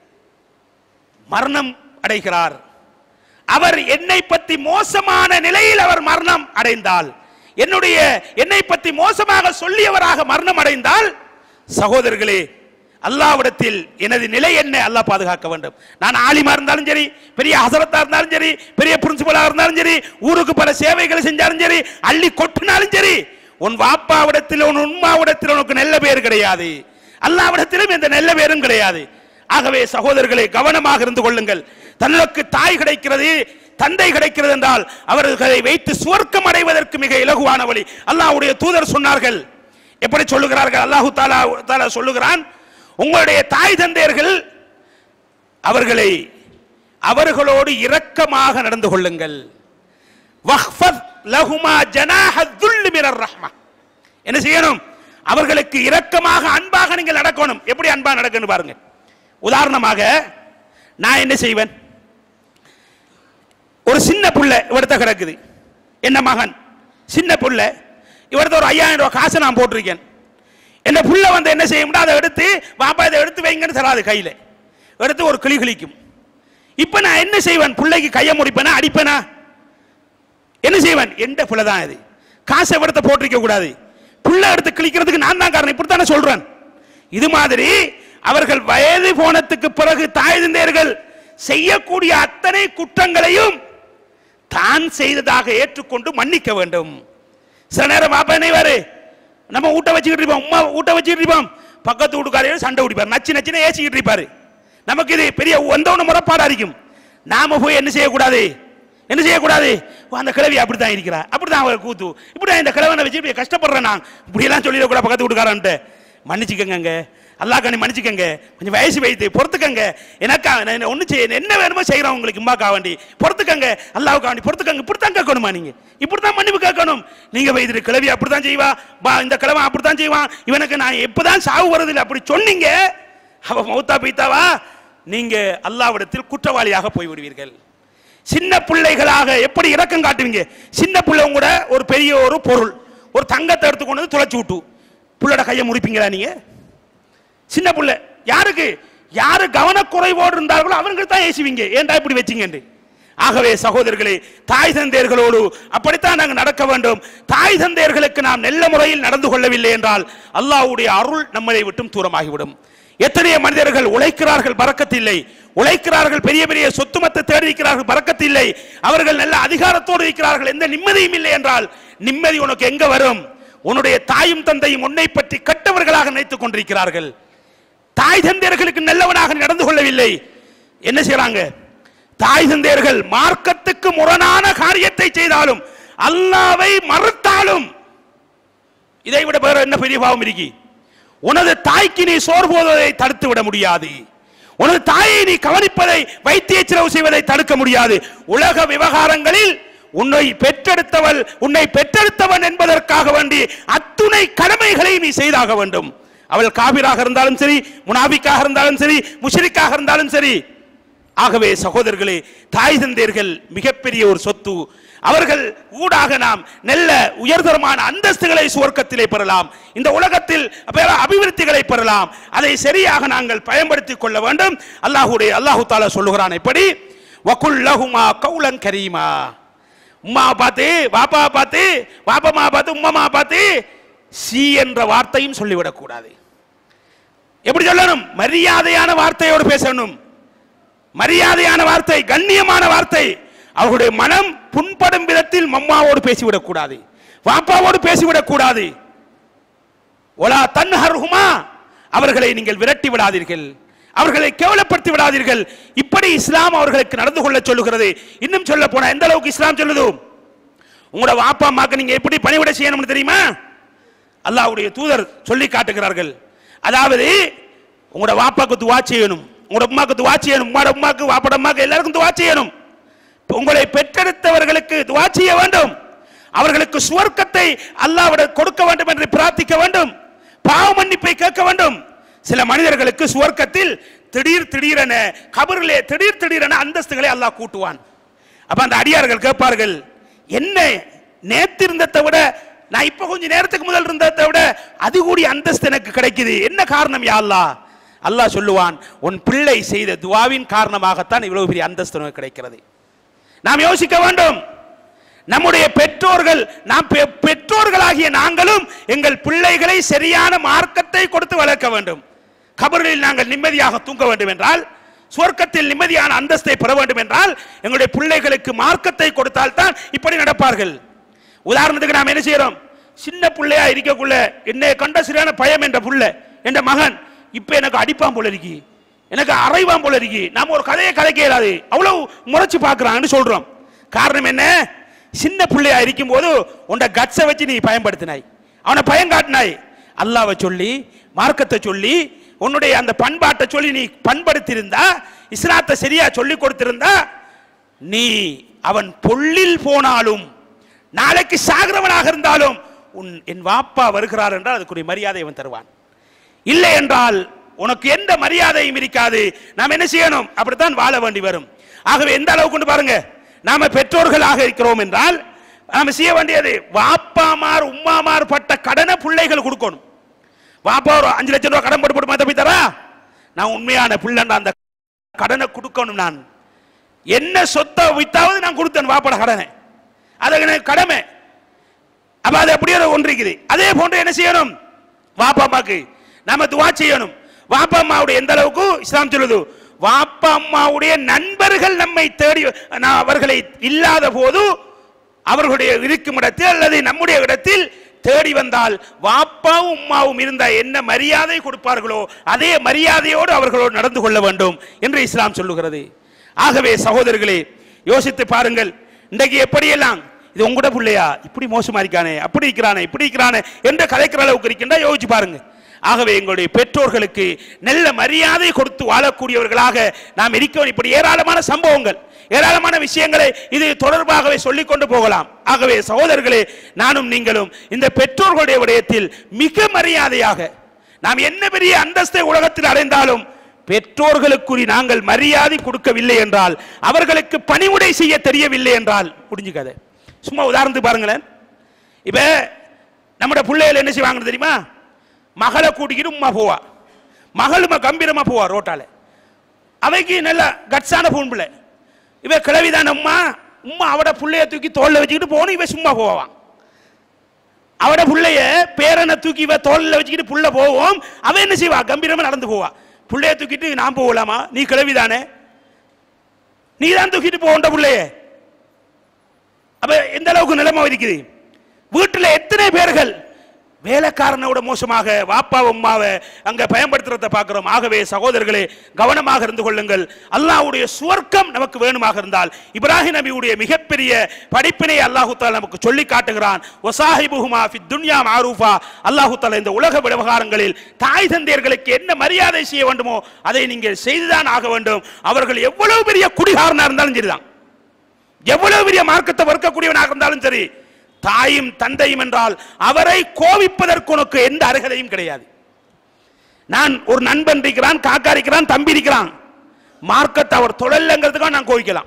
மரணம் அடைகிறார். அவர் என்னை பற்றி மோசமான நிலையில் அவர் மரணம் அடைந்தால், என்னை பற்றி மோசமாக சொல்லியவராக மரணம் அடைந்தால், சகோதரர்களே, அல்லாஹ்விடத்தில் எனது நிலை என்ன? அல்லாஹ் பாதுகாக்க வேண்டும். நான் ஆலிமா இருந்தாலும் சரி, பெரிய ஹசரத்தா இருந்தாலும் சரி, பெரிய பிரின்சிபலா இருந்தாலும் சரி, ஊருக்கு பல சேவைகளை செஞ்சாலும் சரி, அள்ளி கொட்டினாலும் சரி, உன் வாப்பாவிடத்தில் உன் உம்மாவிடத்தில் உனக்கு நல்ல பேர் கிடையாது, அல்லாஹ்விடத்திலும் எந்த நல்ல பேரும் கிடையாது. ஆகவே சகோதரர்களே, கவனமாக இருந்து கொள்ளுங்கள். தனக்கு தாய் கிடைக்கிறது, தந்தை கிடைக்கிறது என்றால் அவர்களை வைத்து சுவர்க்கம் அடைவதற்கு மிக இலகுவான வழி. அல்லாஹ்வுடைய தூதர் சொன்னார்கள். எப்படி சொல்லுகிறார்கள்? அல்லாஹு தஆலா சொல்லுகிறான், உங்களுடைய தாய் தந்தையர்கள் அவர்களோடு இரக்கமாக நடந்து கொள்ளுங்கள். வஹ்ஃபத் லஹுமா ஜனாஹத் துல் மினர் ரஹ்மா. என்ன செய்யணும்? அவர்களுக்கு இரக்கமாக அன்பாக நீங்கள் நடக்கணும். எப்படி அன்பா நடக்கணும் பாருங்க. உதாரணமாக நான் என்ன செய்வேன், ஒரு சின்ன புள்ள இவர்த்த கிடக்குது, என்ன மகன் சின்ன புள்ள, இவர்த்த ஒரு 5000 ரூபாய் காசை நான் போட்டிருக்கேன். என்ன புள்ள வந்து என்ன செய்ய முடியாது, அதை எடுத்து வாப்பா இதை எடுத்து வைங்கன்னு தராது, கையில் எடுத்து ஒரு கிளி கிளிக்கும். இப்ப நான் என்ன செய்வேன்? பிள்ளைக்கு கையை முடிப்பேனா அடிப்பேனா? என்ன செய்வேன்? எந்த பிள்ளை தான் இது, காசை விடத்தை போட்டிருக்க கூடாது, பிள்ளை எடுத்து கிளிக்கிறதுக்கு நான் தான் காரணம், இப்படித்தானே சொல்றேன். இது மாதிரி அவர்கள் வயது போனதுக்கு பிறகு தாய் தந்தையர்கள் செய்யக்கூடிய அத்தனை குற்றங்களையும் தான் செய்ததாக ஏற்றுக்கொண்டு மன்னிக்க வேண்டும். சில நேரம் பாப்பா என்னைவாரு, நம்ம ஊட்ட வச்சுக்கிட்டு இருப்போம், உமா ஊட்ட வச்சுக்கிட்டு இருப்போம், பக்கத்து வீட்டுக்காரையும் சண்டை குடிப்பார், நச்சு நச்சுன்னு ஏசிக்கிட்டு இருப்பாரு. நமக்கு இது பெரிய ஒன்று முறைப்பாடா இருக்கும். நாம போய் என்ன செய்யக்கூடாது, என்ன செய்யக்கூடாது, அந்த கிழவி அப்படித்தான் இருக்கிறா, அப்படிதான் அவர் கூத்து, இப்படி இந்த கிழவனை வச்சு இப்படி கஷ்டப்படுறேன் நான், இப்படியெல்லாம் சொல்லிடக்கூடாது பக்கத்து வீட்டுக்காரன்ட்டு. மன்னிச்சுக்கங்க, அல்லாஹ்காண்டி மன்னிச்சுக்கங்க, கொஞ்சம் வயசு வைத்து பொறுத்துக்கங்க, எனக்கா ஒண்ணு செய்ய என்ன வேணுமோ செய்யறோம் உங்களுக்கு இம்மாக்கா வேண்டி பொறுத்துக்கங்க, அல்லாஹ்வுக்காண்டி பொறுத்துக்கங்க. இப்படித்தான் கேட்கணுமா? நீங்க இப்படித்தான் மன்னிப்பு கேட்கணும். நீங்க வைத்து கிழவி அப்படித்தான் செய்வா, இந்த கிழவன் அப்படித்தான் செய்வான், இவனுக்கு நான் எப்பதான் சாவு வருதில்லை அப்படி சொன்னீங்க, அவ மௌத்தா பீத்தாவா, நீங்க அல்லாஹ்விடத்தில் குற்றவாளியாக போய்விடுவீர்கள். சின்ன பிள்ளைகளாக எப்படி இரக்கம் காட்டுவீங்க? சின்ன பிள்ளை கூட ஒரு பெரிய ஒரு பொருள், ஒரு தங்கத்தை எடுத்துக்கொண்டு துளைச்சு விட்டு பிள்ளையோட கையை முடிப்பீங்களா நீங்க? சின்ன பிள்ளை யாருக்கு யாரு கவனக்குறைவோடு இருந்தார்களோ அவங்களுக்கு தான் ஏசுவீங்க, ஏன்டா இப்படி வச்சீங்க என்று. ஆகவே சகோதரர்களே, தாய் தந்தையர்களோடு அப்படித்தான் நாங்கள் நடக்க வேண்டும். தாய் தந்தையர்களுக்கு நாம் நல்ல முறையில் நடந்து கொள்ளவில்லை என்றால் அல்லாஹ்வுடைய அருள் நம்மை விட்டும் தூரமாகிவிடும். எத்தனைய மனிதர்கள் உழைக்கிறார்கள், பரக்கத்தில்லை, உழைக்கிறார்கள், பெரிய பெரிய சொத்துமத்தை தேடி இருக்கிறார்கள், பரக்கத்தில்லை, அவர்கள் நல்ல அதிகாரத்தோடு இருக்கிறார்கள், எந்த நிம்மதியும் இல்லை என்றால் நிம்மதி உனக்கு எங்க வரும்? உன்னுடைய தாயும் தந்தையும் உன்னை பற்றி கெட்டவர்களாக நினைத்துக் கொண்டிருக்கிறார்கள். தாய் தந்தையர்களுக்கு நல்லவனாக நடந்து கொள்ளவில்லை. என்ன செய்யறாங்க? தாய் தந்தையர்கள் மார்க்கத்துக்கு முரணான காரியத்தை செய்தாலும் அல்லாஹ்வை மறுத்தாலும் இதை விட வேற என்ன பெரிய பாவம் இருக்கு? உனது தாய்க்கு நீ சோறு போவதை தடுத்து விட முடியாது, உனது தாயை நீ கவனிப்பதை, வைத்திய செலவு செய்வதை தடுக்க முடியாது. உலக விவகாரங்களில் உன்னை பெற்றெடுத்தவள், உன்னை பெற்றெடுத்தவன் என்பதற்காக வேண்டி அத்துணை கடமைகளை நீ செய்தாக வேண்டும். அவள் காபிராக இருந்தாலும் சரி, முனாபிக்காக இருந்தாலும் சரி, முஷ்ரிக்காக இருந்தாலும் சரி. ஆகவே சகோதரர்களே, தாய் தந்தையர்கள் மிகப்பெரிய ஒரு சொத்து. அவர்கள் ஊடாக நாம் நல்ல உயர்தரமான அந்தஸ்துகளை சுவர்க்கத்திலே பெறலாம், இந்த உலகத்தில் அபிவிருத்திகளை பெறலாம். அதை சரியாக நாங்கள் பயன்படுத்திக் கொள்ள வேண்டும். அல்லாஹு தஆலா சொல்லுகிறான் எப்படி? வகுல் லஹுமா கௌலன் கரீமா. உம்மா பார்த்து பாப்பா பார்த்து, பாப்பமா பார்த்து உம்மா பார்த்து சி என்ற வார்த்தையும் சொல்லிவிடக் கூடாது. எப்படி சொல்லணும்? மரியாதையான வார்த்தையோடு பேசணும், மரியாதையான வார்த்தை, கண்ணியமான வார்த்தை. அவர்களுடைய மனம் புண்படும் விதத்தில் மம்மாவோடு பேசிவிடக் கூடாது, வாப்பாவோடு பேசிவிடக் கூடாது. ஒலா தன்ஹர்ஹுமா, அவர்களை நீங்கள் விரட்டி விடாதீர்கள், அவர்களை கேவலப்படுத்தி விடாதீர்கள். இப்படி இஸ்லாம் அவர்களுக்கு நடந்து கொள்ள சொல்லுகிறது. இன்னும் சொல்ல போனா எந்த அளவுக்கு இஸ்லாம் சொல்லுது? உங்களோட வாப்பா அம்மாக்கு நீங்க எப்படி பணிவிட செய்யணும்னு தெரியுமா? அல்லாஹ்வுடைய தூதர் சொல்லி காட்டுகிறார்கள். அதாவது உங்களோட வாப்பாக்கு துஆ செய்யணும், உங்களோட உம்மாக்கு துஆ செய்யணும், உம்மாட உம்மாக்கு வாப்பாட அம்மாக்கு எல்லாருக்கும் துஆ செய்யணும். உங்களை பெற்றெடுத்தவர்களுக்கு துஆ செய்ய வேண்டும், அவர்களுக்கு சுவர்க்கத்தை அல்லாஹ்விடம் கொடுக்க வேண்டும் என்று பிரார்த்திக்க வேண்டும், பாவ மன்னிப்பை கேட்க வேண்டும். சில மனிதர்களுக்கு சுவர்க்கத்தில் திடீரென கபரிலே திடீரென அந்தஸ்துகளை அல்லாஹ் கூட்டுவான். அப்ப அந்த அடியார்கள் கேட்பார்கள், என்ன நேத்திருந்ததை விட நான் இப்ப கொஞ்ச நேரத்துக்கு முதல் இருந்ததை விட அது கூடிய அந்தஸ்து எனக்கு கிடைக்குது, என்ன காரணம் யா அல்லாஹ்? அல்லாஹ் சொல்லுவான், உன் பிள்ளை செய்த துஆவின் காரணமாகத்தான் இவ்வளவு பெரிய அந்தஸ்து கிடைக்கிறது. நாம் யோசிக்க வேண்டும். நம்முடைய பெற்றோர்கள், நாம் பெற்றோர்களாகிய நாங்களும் எங்கள் பிள்ளைகளை சரியான மார்க்கத்தை கொடுத்து வளர்க்க வேண்டும். கபரில் நாங்கள் நிம்மதியாக தூங்க வேண்டும் என்றால், சுவர்க்கத்தில் நிம்மதியான அந்தஸ்தை பெற வேண்டும் என்றால், எங்களுடைய பிள்ளைகளுக்கு மார்க்கத்தை கொடுத்தால் தான் இப்படி நடப்பார்கள். உதாரணத்துக்கு நாம் என்ன செய்யறோம்? சின்ன பிள்ளையா இருக்கக்குள்ள என்னை கண்ட சரியான பயம் என்ற புள்ள, என்ற மகன் இப்ப எனக்கு அடிப்பான் போல இருக்கு, எனக்கு அரைவான் போல இருக்கு, நாம ஒரு கதையை கதைக்க இயலாது, அவ்வளவு முறைச்சு பார்க்கிறான்னு சொல்றோம். காரணம் என்ன? சின்ன பிள்ளையா இருக்கும் போது உன்னை கட்ஸை வச்சு நீ பயன்படுத்தினாய், அவனை பயங்காட்டினாய். அல்லாஹ்வை சொல்லி, மார்க்கத்தை சொல்லி, உன்னுடைய அந்த பண்பாட்டை சொல்லி நீ பண்படுத்தியிருந்தா, இஸ்லாத்தை சரியா சொல்லி கொடுத்திருந்தா, நீ அவன் பொல்லில் போனாலும் நாளைக்கு சாகிறவனாக இருந்தாலும் என் வாப்பா வருகிறார் என்றால் அதுக்குரிய மரியாதை அவன் தருவான். இல்லை என்றால் உனக்கு எந்த மரியாதையும் இருக்காது. நாம் என்ன செய்யணும்? அப்படித்தான் வாழ வேண்டி வரும். ஆகவே எந்த அளவுக்கு பாருங்க, நாம பெற்றோர்களாக இருக்கிறோம் என்றால் நாம செய்ய வேண்டியது, வாப்பாமார் உம்மாமார் பட்ட கடனை பிள்ளைகள் கொடுக்கணும். வாப்பா ஒரு 5 லட்சம் ரூபாய் கடன் போட்டு மத்த போய் தரா, நான் உண்மையான பிள்ளைண்டா அந்த கடனை கொடுக்கணும். நான் என்ன சொத்தை வித்தாவது நான் கொடுத்தேன் வாப்பட கடனை, அது எனக்கு கடமை. அப்ப அது அப்படியே ஒன்றிக்குது. அதே போன்று என்ன செய்யணும், வாப்பா அம்மாக்கு நாம துவா செய்யணும். வாப்பா அம்மாவுடைய எந்த அளவுக்கு இஸ்லாம் சொல்லுது, வாப்பா அம்மாவுடைய நண்பர்கள் நம்மை தேடி அவர்களை இல்லாத போது அவர்களுடைய இருக்கும் இடத்தில் அல்லது நம்முடைய இடத்தில் தேடி வந்தால் வாப்பாவும் உம்மாவும் இருந்தால் என்ன மரியாதை கொடுப்பார்களோ அதே மரியாதையோடு அவர்களோடு நடந்து கொள்ள வேண்டும் என்று இஸ்லாம் சொல்லுகிறது. ஆகவே சகோதரர்களே, யோசித்து பாருங்கள். இன்றைக்கு எப்படியெல்லாம் இது உங்களோட பிள்ளையா இப்படி மோசமா இருக்கானே, அப்படி இருக்கிறானே, இப்படி இருக்கிறானே என்று கலைக்கிற அளவுக்கு இருக்கின்றா யோசிச்சு பாருங்க. ஆகவே எங்களுடைய பெற்றோர்களுக்கு நல்ல மரியாதை கொடுத்து வாழக்கூடியவர்களாக நாம் இருக்க. இப்படி ஏராளமான சம்பவங்கள், ஏராளமான விஷயங்களை இது தொடர்பாகவே சொல்லிக் கொண்டு போகலாம். ஆகவே சகோதரர்களே, நானும் நீங்களும் இந்த பெற்றோர்களுடைய விடயத்தில் மிக மரியாதையாக, நாம் என்ன பெரிய அந்தஸ்தை உலகத்தில் அடைந்தாலும் பெற்றோர்களுக்குரிய நாங்கள் மரியாதை கொடுக்கவில்லை என்றால், அவர்களுக்கு பணிவுடை செய்ய தெரியவில்லை என்றால் முடிஞ்சுக்காது. சும்மா உதாரணத்துக்கு பாருங்களேன். இப்ப நம்முடைய பிள்ளைகள் என்ன செய்வாங்க தெரியுமா, மகளை கூட்டிக்கிட்டு உமா போவா, மகளுமா கம்பீரமா போவா ரோட்டால, அவைக்கு நல்ல கட்ஸான பூன் பிள்ளை. இவ கிளவிதான உமா, உமா அவட பிள்ளைய தூக்கி தோல்ல வச்சுக்கிட்டு போகணும், இவ சும்மா போவான். அவட பிள்ளைய பேரனை தூக்கி இவ தோல்ல வச்சுக்கிட்டு புள்ள போவோம், அவ என்ன செய்வா, கம்பீரமா நடந்து போவா. பிள்ளைய தூக்கிட்டு நான் போகலாமா, நீ கிளவிதானே, நீ தான் தூக்கிட்டு போகின்ற பிள்ளைய. அப்ப எந்த அளவுக்கு நிலைமை இருக்குது. வீட்டில் எத்தனை பேர்கள் வேலைக்காரனோட மோசமாக வாப்பா உம்மாவை அங்க பயன்படுத்துறத பார்க்கிறோம். ஆகவே சகோதரர்களே, கவனமாக இருந்து கொள்ளுங்கள். அல்லாஹ்வுடைய சுவர்க்கம் நமக்கு வேணுமாக இருந்தால் இப்ராஹிம் நபியுடைய மிகப்பெரிய படிப்பினை அல்லாஹு தஆலா நமக்கு சொல்லி காட்டுகிறான். வசாஹிபுஹுமா ஃபித் துன்யா மஅரூஃபா. அல்லாஹு தஆலா இந்த உலக விவகாரங்களில் தாய் தந்தையர்களுக்கு என்ன மரியாதை செய்ய வேண்டுமோ அதை நீங்கள் செய்துதான் ஆக வேண்டும். அவர்கள் எவ்வளவு பெரிய குடிகாரனா இருந்தாலும் சரிதான், எவ்வளவு பெரிய மார்க்கத்தை வர்க்கக்கூடியவனாக இருந்தாலும் சரி, தாயும் தந்தையும் என்றால் அவரை கோவிப்பதற்கு உனக்கு எந்த அருகதையும் கிடையாது. நான் ஒரு நண்பன் இருக்கிறான், காக்கா இருக்கிறான், தம்பி இருக்கிறான், மார்க்கத்தை அவர் தொழலங்கிறதுக்காக நான் கோவிக்கலாம்,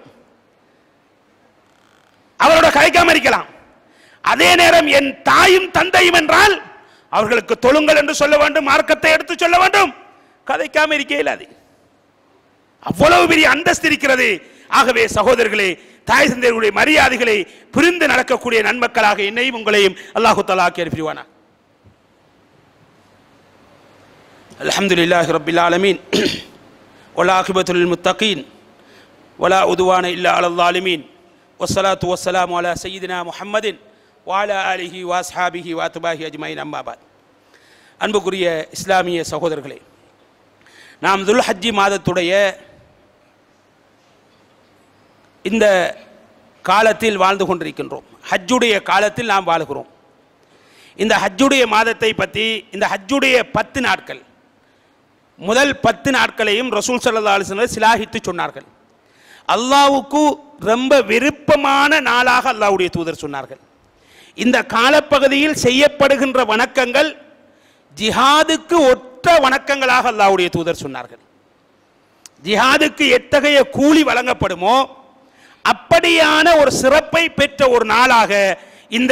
அவரோட கலைக்காம இருக்கலாம். அதே நேரம் என் தாயும் தந்தையும் என்றால் அவர்களுக்கு தொழுங்கள் என்று சொல்ல வேண்டும், மார்க்கத்தை எடுத்து சொல்ல வேண்டும், கதைக்காம இருக்க இயலாது. அவ்வளவு பெரிய அந்தஸ்து இருக்கிறது. ஆகவே சகோதரர்களே, தாய் தந்தையர்களுடைய மரியாதைகளை புரிந்து நடக்கக்கூடிய நன்மக்களாக என்னையும் உங்களையும் அல்லாஹு தஆலா ஆக்கி அருள்வானா. அல்ஹம்துலில்லாஹி ரப்பில் ஆலமீன் வல் ஆகிபத்து லில் முத்தகீன் வலா உதுவான இல்லா அலல் ஸாலிமீன் வஸ்ஸலாத்து வஸ்ஸலாமு அலா சய்யிதினா முஹம்மதின் வ அலா ஆலிஹி வ அஸ்ஹாபிஹி வ அத்பாஹி அஜ்மஈன். அம்மா பாத். அன்புக்குரிய இஸ்லாமிய சகோதரர்களே, நாம் துல்ஹஜ் மாதத்துடைய இந்த காலத்தில் வாழ்ந்து கொண்டிருக்கின்றோம். ஹஜ்ஜுடைய காலத்தில் நாம் வாழுகிறோம். இந்த ஹஜ்ஜுடைய மாதத்தை பற்றி, இந்த ஹஜ்ஜுடைய 10 நாட்கள், முதல் 10 நாட்களையும் ரசூல் ஸல்லல்லாஹு அலைஹி வஸல்லம் சிலாகித்து சொன்னார்கள். அல்லாஹ்வுக்கு ரொம்ப விருப்பமான நாளாக அல்லாஹ்வுடைய தூதர் சொன்னார்கள். இந்த காலப்பகுதியில் செய்யப்படுகின்ற வணக்கங்கள் ஜிஹாதுக்கு ஒற்ற வணக்கங்களாக அல்லாஹ்வுடைய தூதர் சொன்னார்கள். ஜிஹாதுக்கு எத்தகைய கூலி வழங்கப்படுமோ அப்படியான ஒரு சிறப்பை பெற்ற ஒரு நாளாக இந்த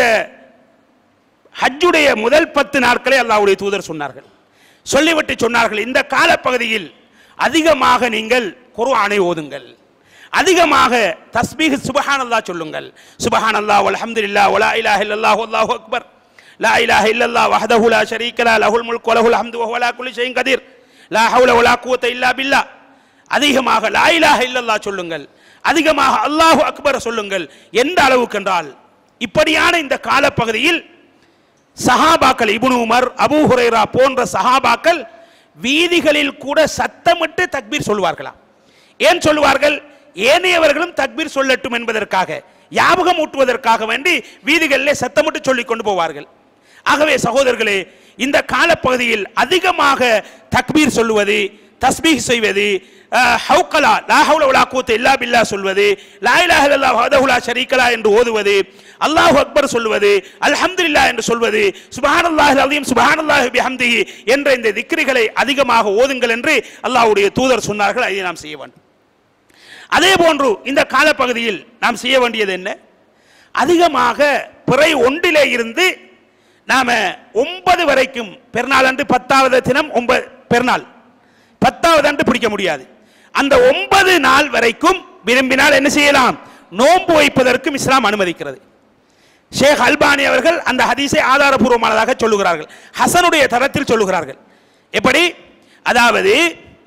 ஹஜ்ஜுடைய முதல் 10 நாட்களை அல்லாஹ்வுடைய தூதர் சொன்னார்கள். சொல்லிவிட்டு சொன்னார்கள், இந்த காலப்பகுதியில் அதிகமாக நீங்கள் குர்ஆனை ஓதுங்கள், அதிகமாக தஸ்பீஹ் சுப்ஹானல்லாஹ் சொல்லுங்கள். சுப்ஹானல்லாஹ் வல்ஹம்துலில்லாஹ் வலா இலாஹா இல்லல்லாஹ் வல்லாஹு அக்பர் லா இலாஹா இல்லல்லாஹ் வஹ்தஹு லா ஷரீக லஹு லஹுல் முல்கு வ லஹுல் ஹம்து வ ஹுவ அலா குல்லி ஷைஇன் கதீர் லா ஹவ்ல வலா குவத்த இல்லா பில்லாஹ். அதிகமாக லா இலாஹா இல்லல்லாஹ் சொல்லுங்கள், அதிகமாக அல்லாஹு அக்பர் சொல்லுங்கள். எந்த அளவுக்கு என்றால், இப்படியான இந்த காலப்பகுதியில் சஹாபாக்கள், இப்னு உமர், அபூ ஹுரைரா போன்ற சஹாபாக்கள் வீதிகளில் கூட சத்தமிட்டு தக்பீர் சொல்வார்களாம். ஏன் சொல்வார்கள்? ஏனையவர்களும் தக்பீர் சொல்லட்டும் என்பதற்காக, ஞாபகம் ஊட்டுவதற்காக வேண்டி வீதிகளிலே சத்தமிட்டு சொல்லிக் கொண்டு போவார்கள். ஆகவே சகோதரர்களே, இந்த காலப்பகுதியில் அதிகமாக தக்பீர் சொல்லுவது, தஸ்பீஹ் செய்வது, ஹவுகலா லா ஹவ்ல வலா குவத்த இல்லா பில்லாஹ் சொல்வது, லா இலாஹா இல்லல்லாஹ் வஹ்தஹு லா ஷரீக லஹு என்று ஓதுவது, அல்லாஹு அக்பர் சொல்வது, அல்ஹம்துலில்லாஹ் என்று சொல்வது, சுப்ஹானல்லாஹில் அஸீம் சுப்ஹானல்லாஹி பிஹம்திஹி என்ற இந்த திக்ருகளை அதிகமாக ஓதுங்கள் என்று அல்லாஹ்வுடைய தூதர் சொன்னார்கள். அதை நாம் செய்ய வேண்டும். அதே போன்று இந்த காலப்பகுதியில் நாம் செய்ய வேண்டியது என்ன? அதிகமாக பிறை 1 இருந்து நாம 9 வரைக்கும், பெருநாள் அன்று 10வது தினம் பெருநாள் 10வது அன்று பிடிக்க முடியாது. அந்த 9 நாள் வரைக்கும் விரும்பினால் என்ன செய்யலாம், நோன்பு வைப்பதற்கும் இஸ்லாம் அனுமதிக்கிறது. ஷேக் அல்பானி அவர்கள் அந்த ஹதீஸை ஆதாரபூர்வமானதாக சொல்லுகிறார்கள், ஹசனுடைய தரத்தில் சொல்லுகிறார்கள். எப்படி, அதாவது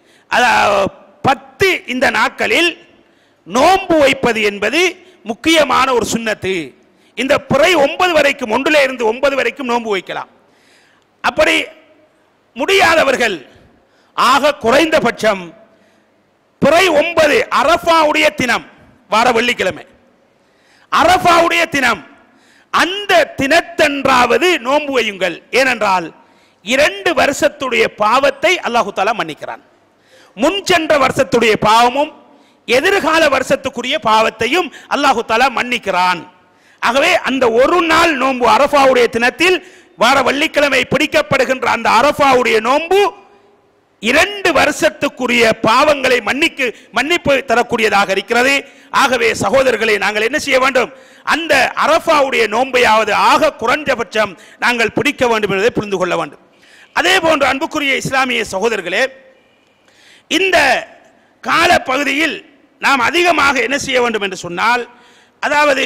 10 இந்த நாட்களில் நோன்பு வைப்பது என்பது முக்கியமான ஒரு சுன்னத்து. இந்த பிறை 9 வரைக்கும், 1 இருந்து 9 வரைக்கும் நோன்பு வைக்கலாம். அப்படி முடியாதவர்கள் ஆக குறைந்தபட்சம் பிறை 9 அரஃபாவுடைய தினம், வார வெள்ளிக்கிழமை அரஃபாவுடைய தினம், அந்த தினத்தன்றாவது நோன்பு வையுங்கள். ஏனென்றால் 2 வருஷத்துடைய பாவத்தை அல்லாஹு தஆலா மன்னிக்கிறான். முன் சென்ற வருஷத்துடைய பாவமும் எதிர்கால வருஷத்துக்குரிய பாவத்தையும் அல்லாஹு தஆலா மன்னிக்கிறான். ஆகவே அந்த ஒரு நாள் நோன்பு அரஃபாவுடைய தினத்தில் வார வெள்ளிக்கிழமை பிடிக்கப்படுகின்ற அந்த அரஃபாவுடைய நோன்பு 2 வருஷத்துக்குரிய பாவங்களை மன்னிப்பு தரக்கூடியதாக இருக்கிறது. ஆகவே சகோதரர்களை, நாங்கள் என்ன செய்ய வேண்டும், அந்த அரஃபாவுடைய நோன்பையாவது ஆக குறைந்தபட்சம் நாங்கள் பிடிக்க வேண்டும் என்பதை புரிந்து கொள்ள வேண்டும். அதே போன்று அன்புக்குரிய இஸ்லாமிய சகோதரர்களே, இந்த கால பகுதியில் நாம் அதிகமாக என்ன செய்ய வேண்டும் என்று சொன்னால், அதாவது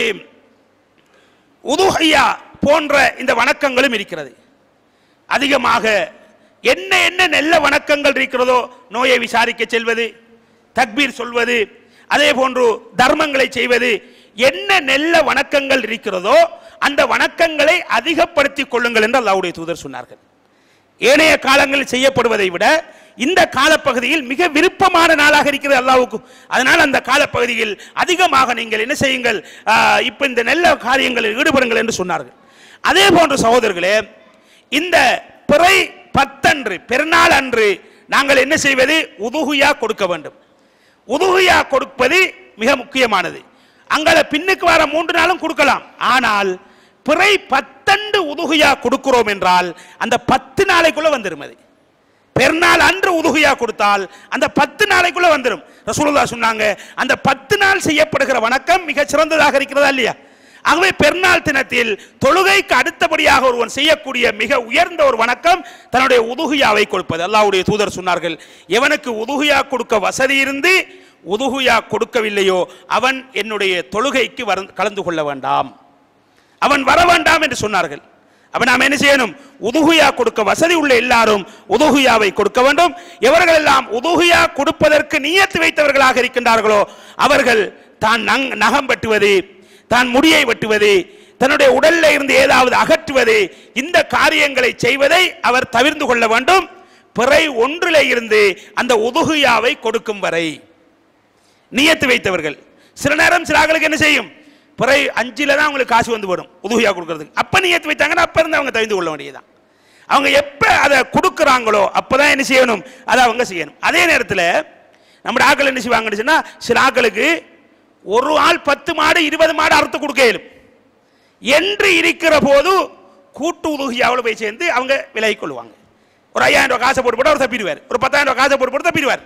உதுஹியா போன்ற இந்த வணக்கங்களும் இருக்கிறது. அதிகமாக என்ன என்ன நல்ல வணக்கங்கள் இருக்கிறதோ, நோயை விசாரிக்க செல்வது, தக்பீர் சொல்வது, அதே போன்று தர்மங்களை செய்வது, என்ன நல்ல வணக்கங்கள் இருக்கிறதோ அந்த வணக்கங்களை அதிகப்படுத்திக் கொள்ளுங்கள் என்று அல்லாஹ்வுடைய தூதர் சொன்னார்கள். ஏனைய காலங்களில் செய்யப்படுவதை விட இந்த காலப்பகுதியில் மிக விருப்பமான நாளாக இருக்கிறது அல்லாஹ்வுக்கு. அதனால் அந்த காலப்பகுதியில் அதிகமாக நீங்கள் என்ன செய்யுங்கள், இப்ப இந்த நல்ல காரியங்களில் ஈடுபடுங்கள் என்று சொன்னார்கள். அதே போன்று சகோதரர்களே, இந்த பிறை 10 அன்று, பெருநாள் அன்று நாங்கள் என்ன செய்வது, உதுஹியா கொடுக்க வேண்டும். உதுஹியா கொடுப்பது மிக முக்கியமானது. அங்கே பின்னுக்கு வர 3 நாளும் கொடுக்கலாம். ஆனால் பிறை 10 அன்று உதுஹியா கொடுக்கிறோம் என்றால் அந்த 10 நாளைக்குள்ள வந்துடும். அது பெருநாள் அன்று உதுஹியா கொடுத்தால் அந்த 10 நாளைக்குள்ள வந்துடும். ரசூலுல்லாஹ் சொன்னாங்க, அந்த 10 நாள் செய்யப்படுகிற வணக்கம் மிக சிறந்ததாக இருக்கிறதா இல்லையா? ஆகவே பெருநாள் தினத்தில் தொழுகைக்கு அடுத்தபடியாக ஒருவன் செய்யக்கூடிய மிக உயர்ந்த ஒரு வணக்கம் தன்னுடைய உதுஹியாவை கொடுப்பது. அல்லாஹ்வுடைய தூதர் சொன்னார்கள், எவனுக்கு உதுஹியா கொடுக்க வசதி இருந்து உதுஹியா கொடுக்கவில்லையோ அவன் என்னுடைய தொழுகைக்கு கலந்து கொள்ள வேண்டாம், அவன் வர வேண்டாம் என்று சொன்னார்கள். அப்ப நாம் என்ன செய்யணும், உதுஹியா கொடுக்க வசதி உள்ள எல்லாரும் உதுஹியாவை கொடுக்க வேண்டும். எவர்கள் எல்லாம் உதுஹியா கொடுப்பதற்கு நியத்து வைத்தவர்களாக இருக்கின்றார்களோ அவர்கள் தான் நகம் வெட்டுவது, தான் முடியை வெட்டுவது, தன்னுடைய உடல்ல இருந்து ஏதாவது அகற்றுவது, இந்த காரியங்களை செய்வதை அவர் தவிர்த்து கொள்ள வேண்டும். பிறை 1 இருந்து அந்த உதுஹியாவை கொடுக்கும் வரை நியத்து வைத்தவர்கள். சில நேரம் சில ஆட்களுக்கு என்ன செய்யும், பிறை 5 தான் அவங்களுக்கு காசு வந்து வரும் உதுஹியா கொடுக்கறதுக்கு. அப்ப நியத்து வைத்தாங்கன்னா அப்ப இருந்து அவங்க தவிர்த்து கொள்ள வேண்டியதுதான். அவங்க எப்ப அதை கொடுக்குறாங்களோ அப்பதான் என்ன செய்யணும், அதை அவங்க செய்யணும். அதே நேரத்தில் நம்ம ஆட்கள் என்ன செய்வாங்கன்னு சொன்னா, சில ஆட்களுக்கு ஒரு ஆள் 10 மாடு 20 மாடு அறுத்து கொடுக்க இயலும் என்று இருக்கிற போது கூட்டு உதுஹியாவில் போய் சேர்ந்து அவங்க விலகி கொள்வாங்க. ஒரு 5000 ரூபாய் காசை போட்டு போட்டு அவர் தப்பிடுவார், ஒரு 10,000 ரூபாய் காசை போட்டு போட்டு தப்பிடுவார்.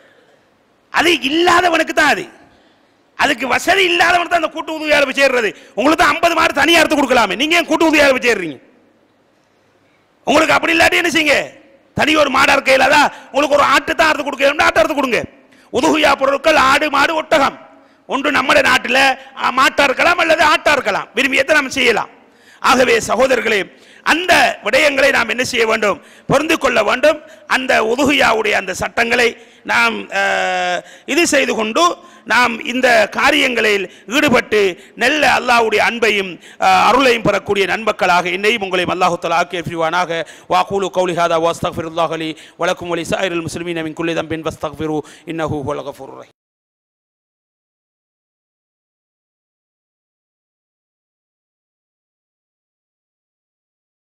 அது இல்லாதவனுக்கு தான், அதுக்கு வசதி இல்லாதவனுக்கு தான் அந்த கூட்டு உதுஹியாவில் போய் சேர்றது. உங்களுக்கு தான் 50 மாடு தனியாக அறுத்து கொடுக்கலாமே, நீங்க ஏன் கூட்டு உதுஹியாவில் போய் சேர்றீங்க? உங்களுக்கு அப்படி இல்லாட்டி என்ன செய்யுங்க, தனி ஒரு மாடு அறுக்க இல்லாதா, உங்களுக்கு ஒரு ஆட்டு தான் அறுத்து கொடுக்க, ஆட்டை அறுத்து கொடுங்க. உதுஹியா பொருட்கள் ஆடு, மாடு, ஒட்டகம், ஒன்று நம்முடைய நாட்டில் மாட்டா இருக்கலாம் அல்லது ஆட்டா இருக்கலாம், விரும்பியத்தை நாம் செய்யலாம். ஆகவே சகோதரர்களே, அந்த விடயங்களை நாம் என்ன செய்ய வேண்டும், பொருந்து கொள்ள வேண்டும். அந்த உதுஹியாவுடைய அந்த சட்டங்களை நாம் இது செய்து கொண்டு நாம் இந்த காரியங்களில் ஈடுபட்டு நல்ல அல்லாஹ்வுடைய அன்பையும் அருளையும் பெறக்கூடிய நன்மக்களாக என்னையும் உங்களையும் அல்லாஹ் தஆலா ஆக்கி ஃபிவானாக. வஅகூலு கௌலி ஹாதா வஅஸ்தக்ஃபிருல்லாஹ லி வலக்கும் வலிசாயிரில் முஸ்லிமீன மின் குல்லி தம்பின் ஃபஸ்தக்ஃபிரு இன்னஹு ஹுவல் கஃபூருர் ரஹீம்.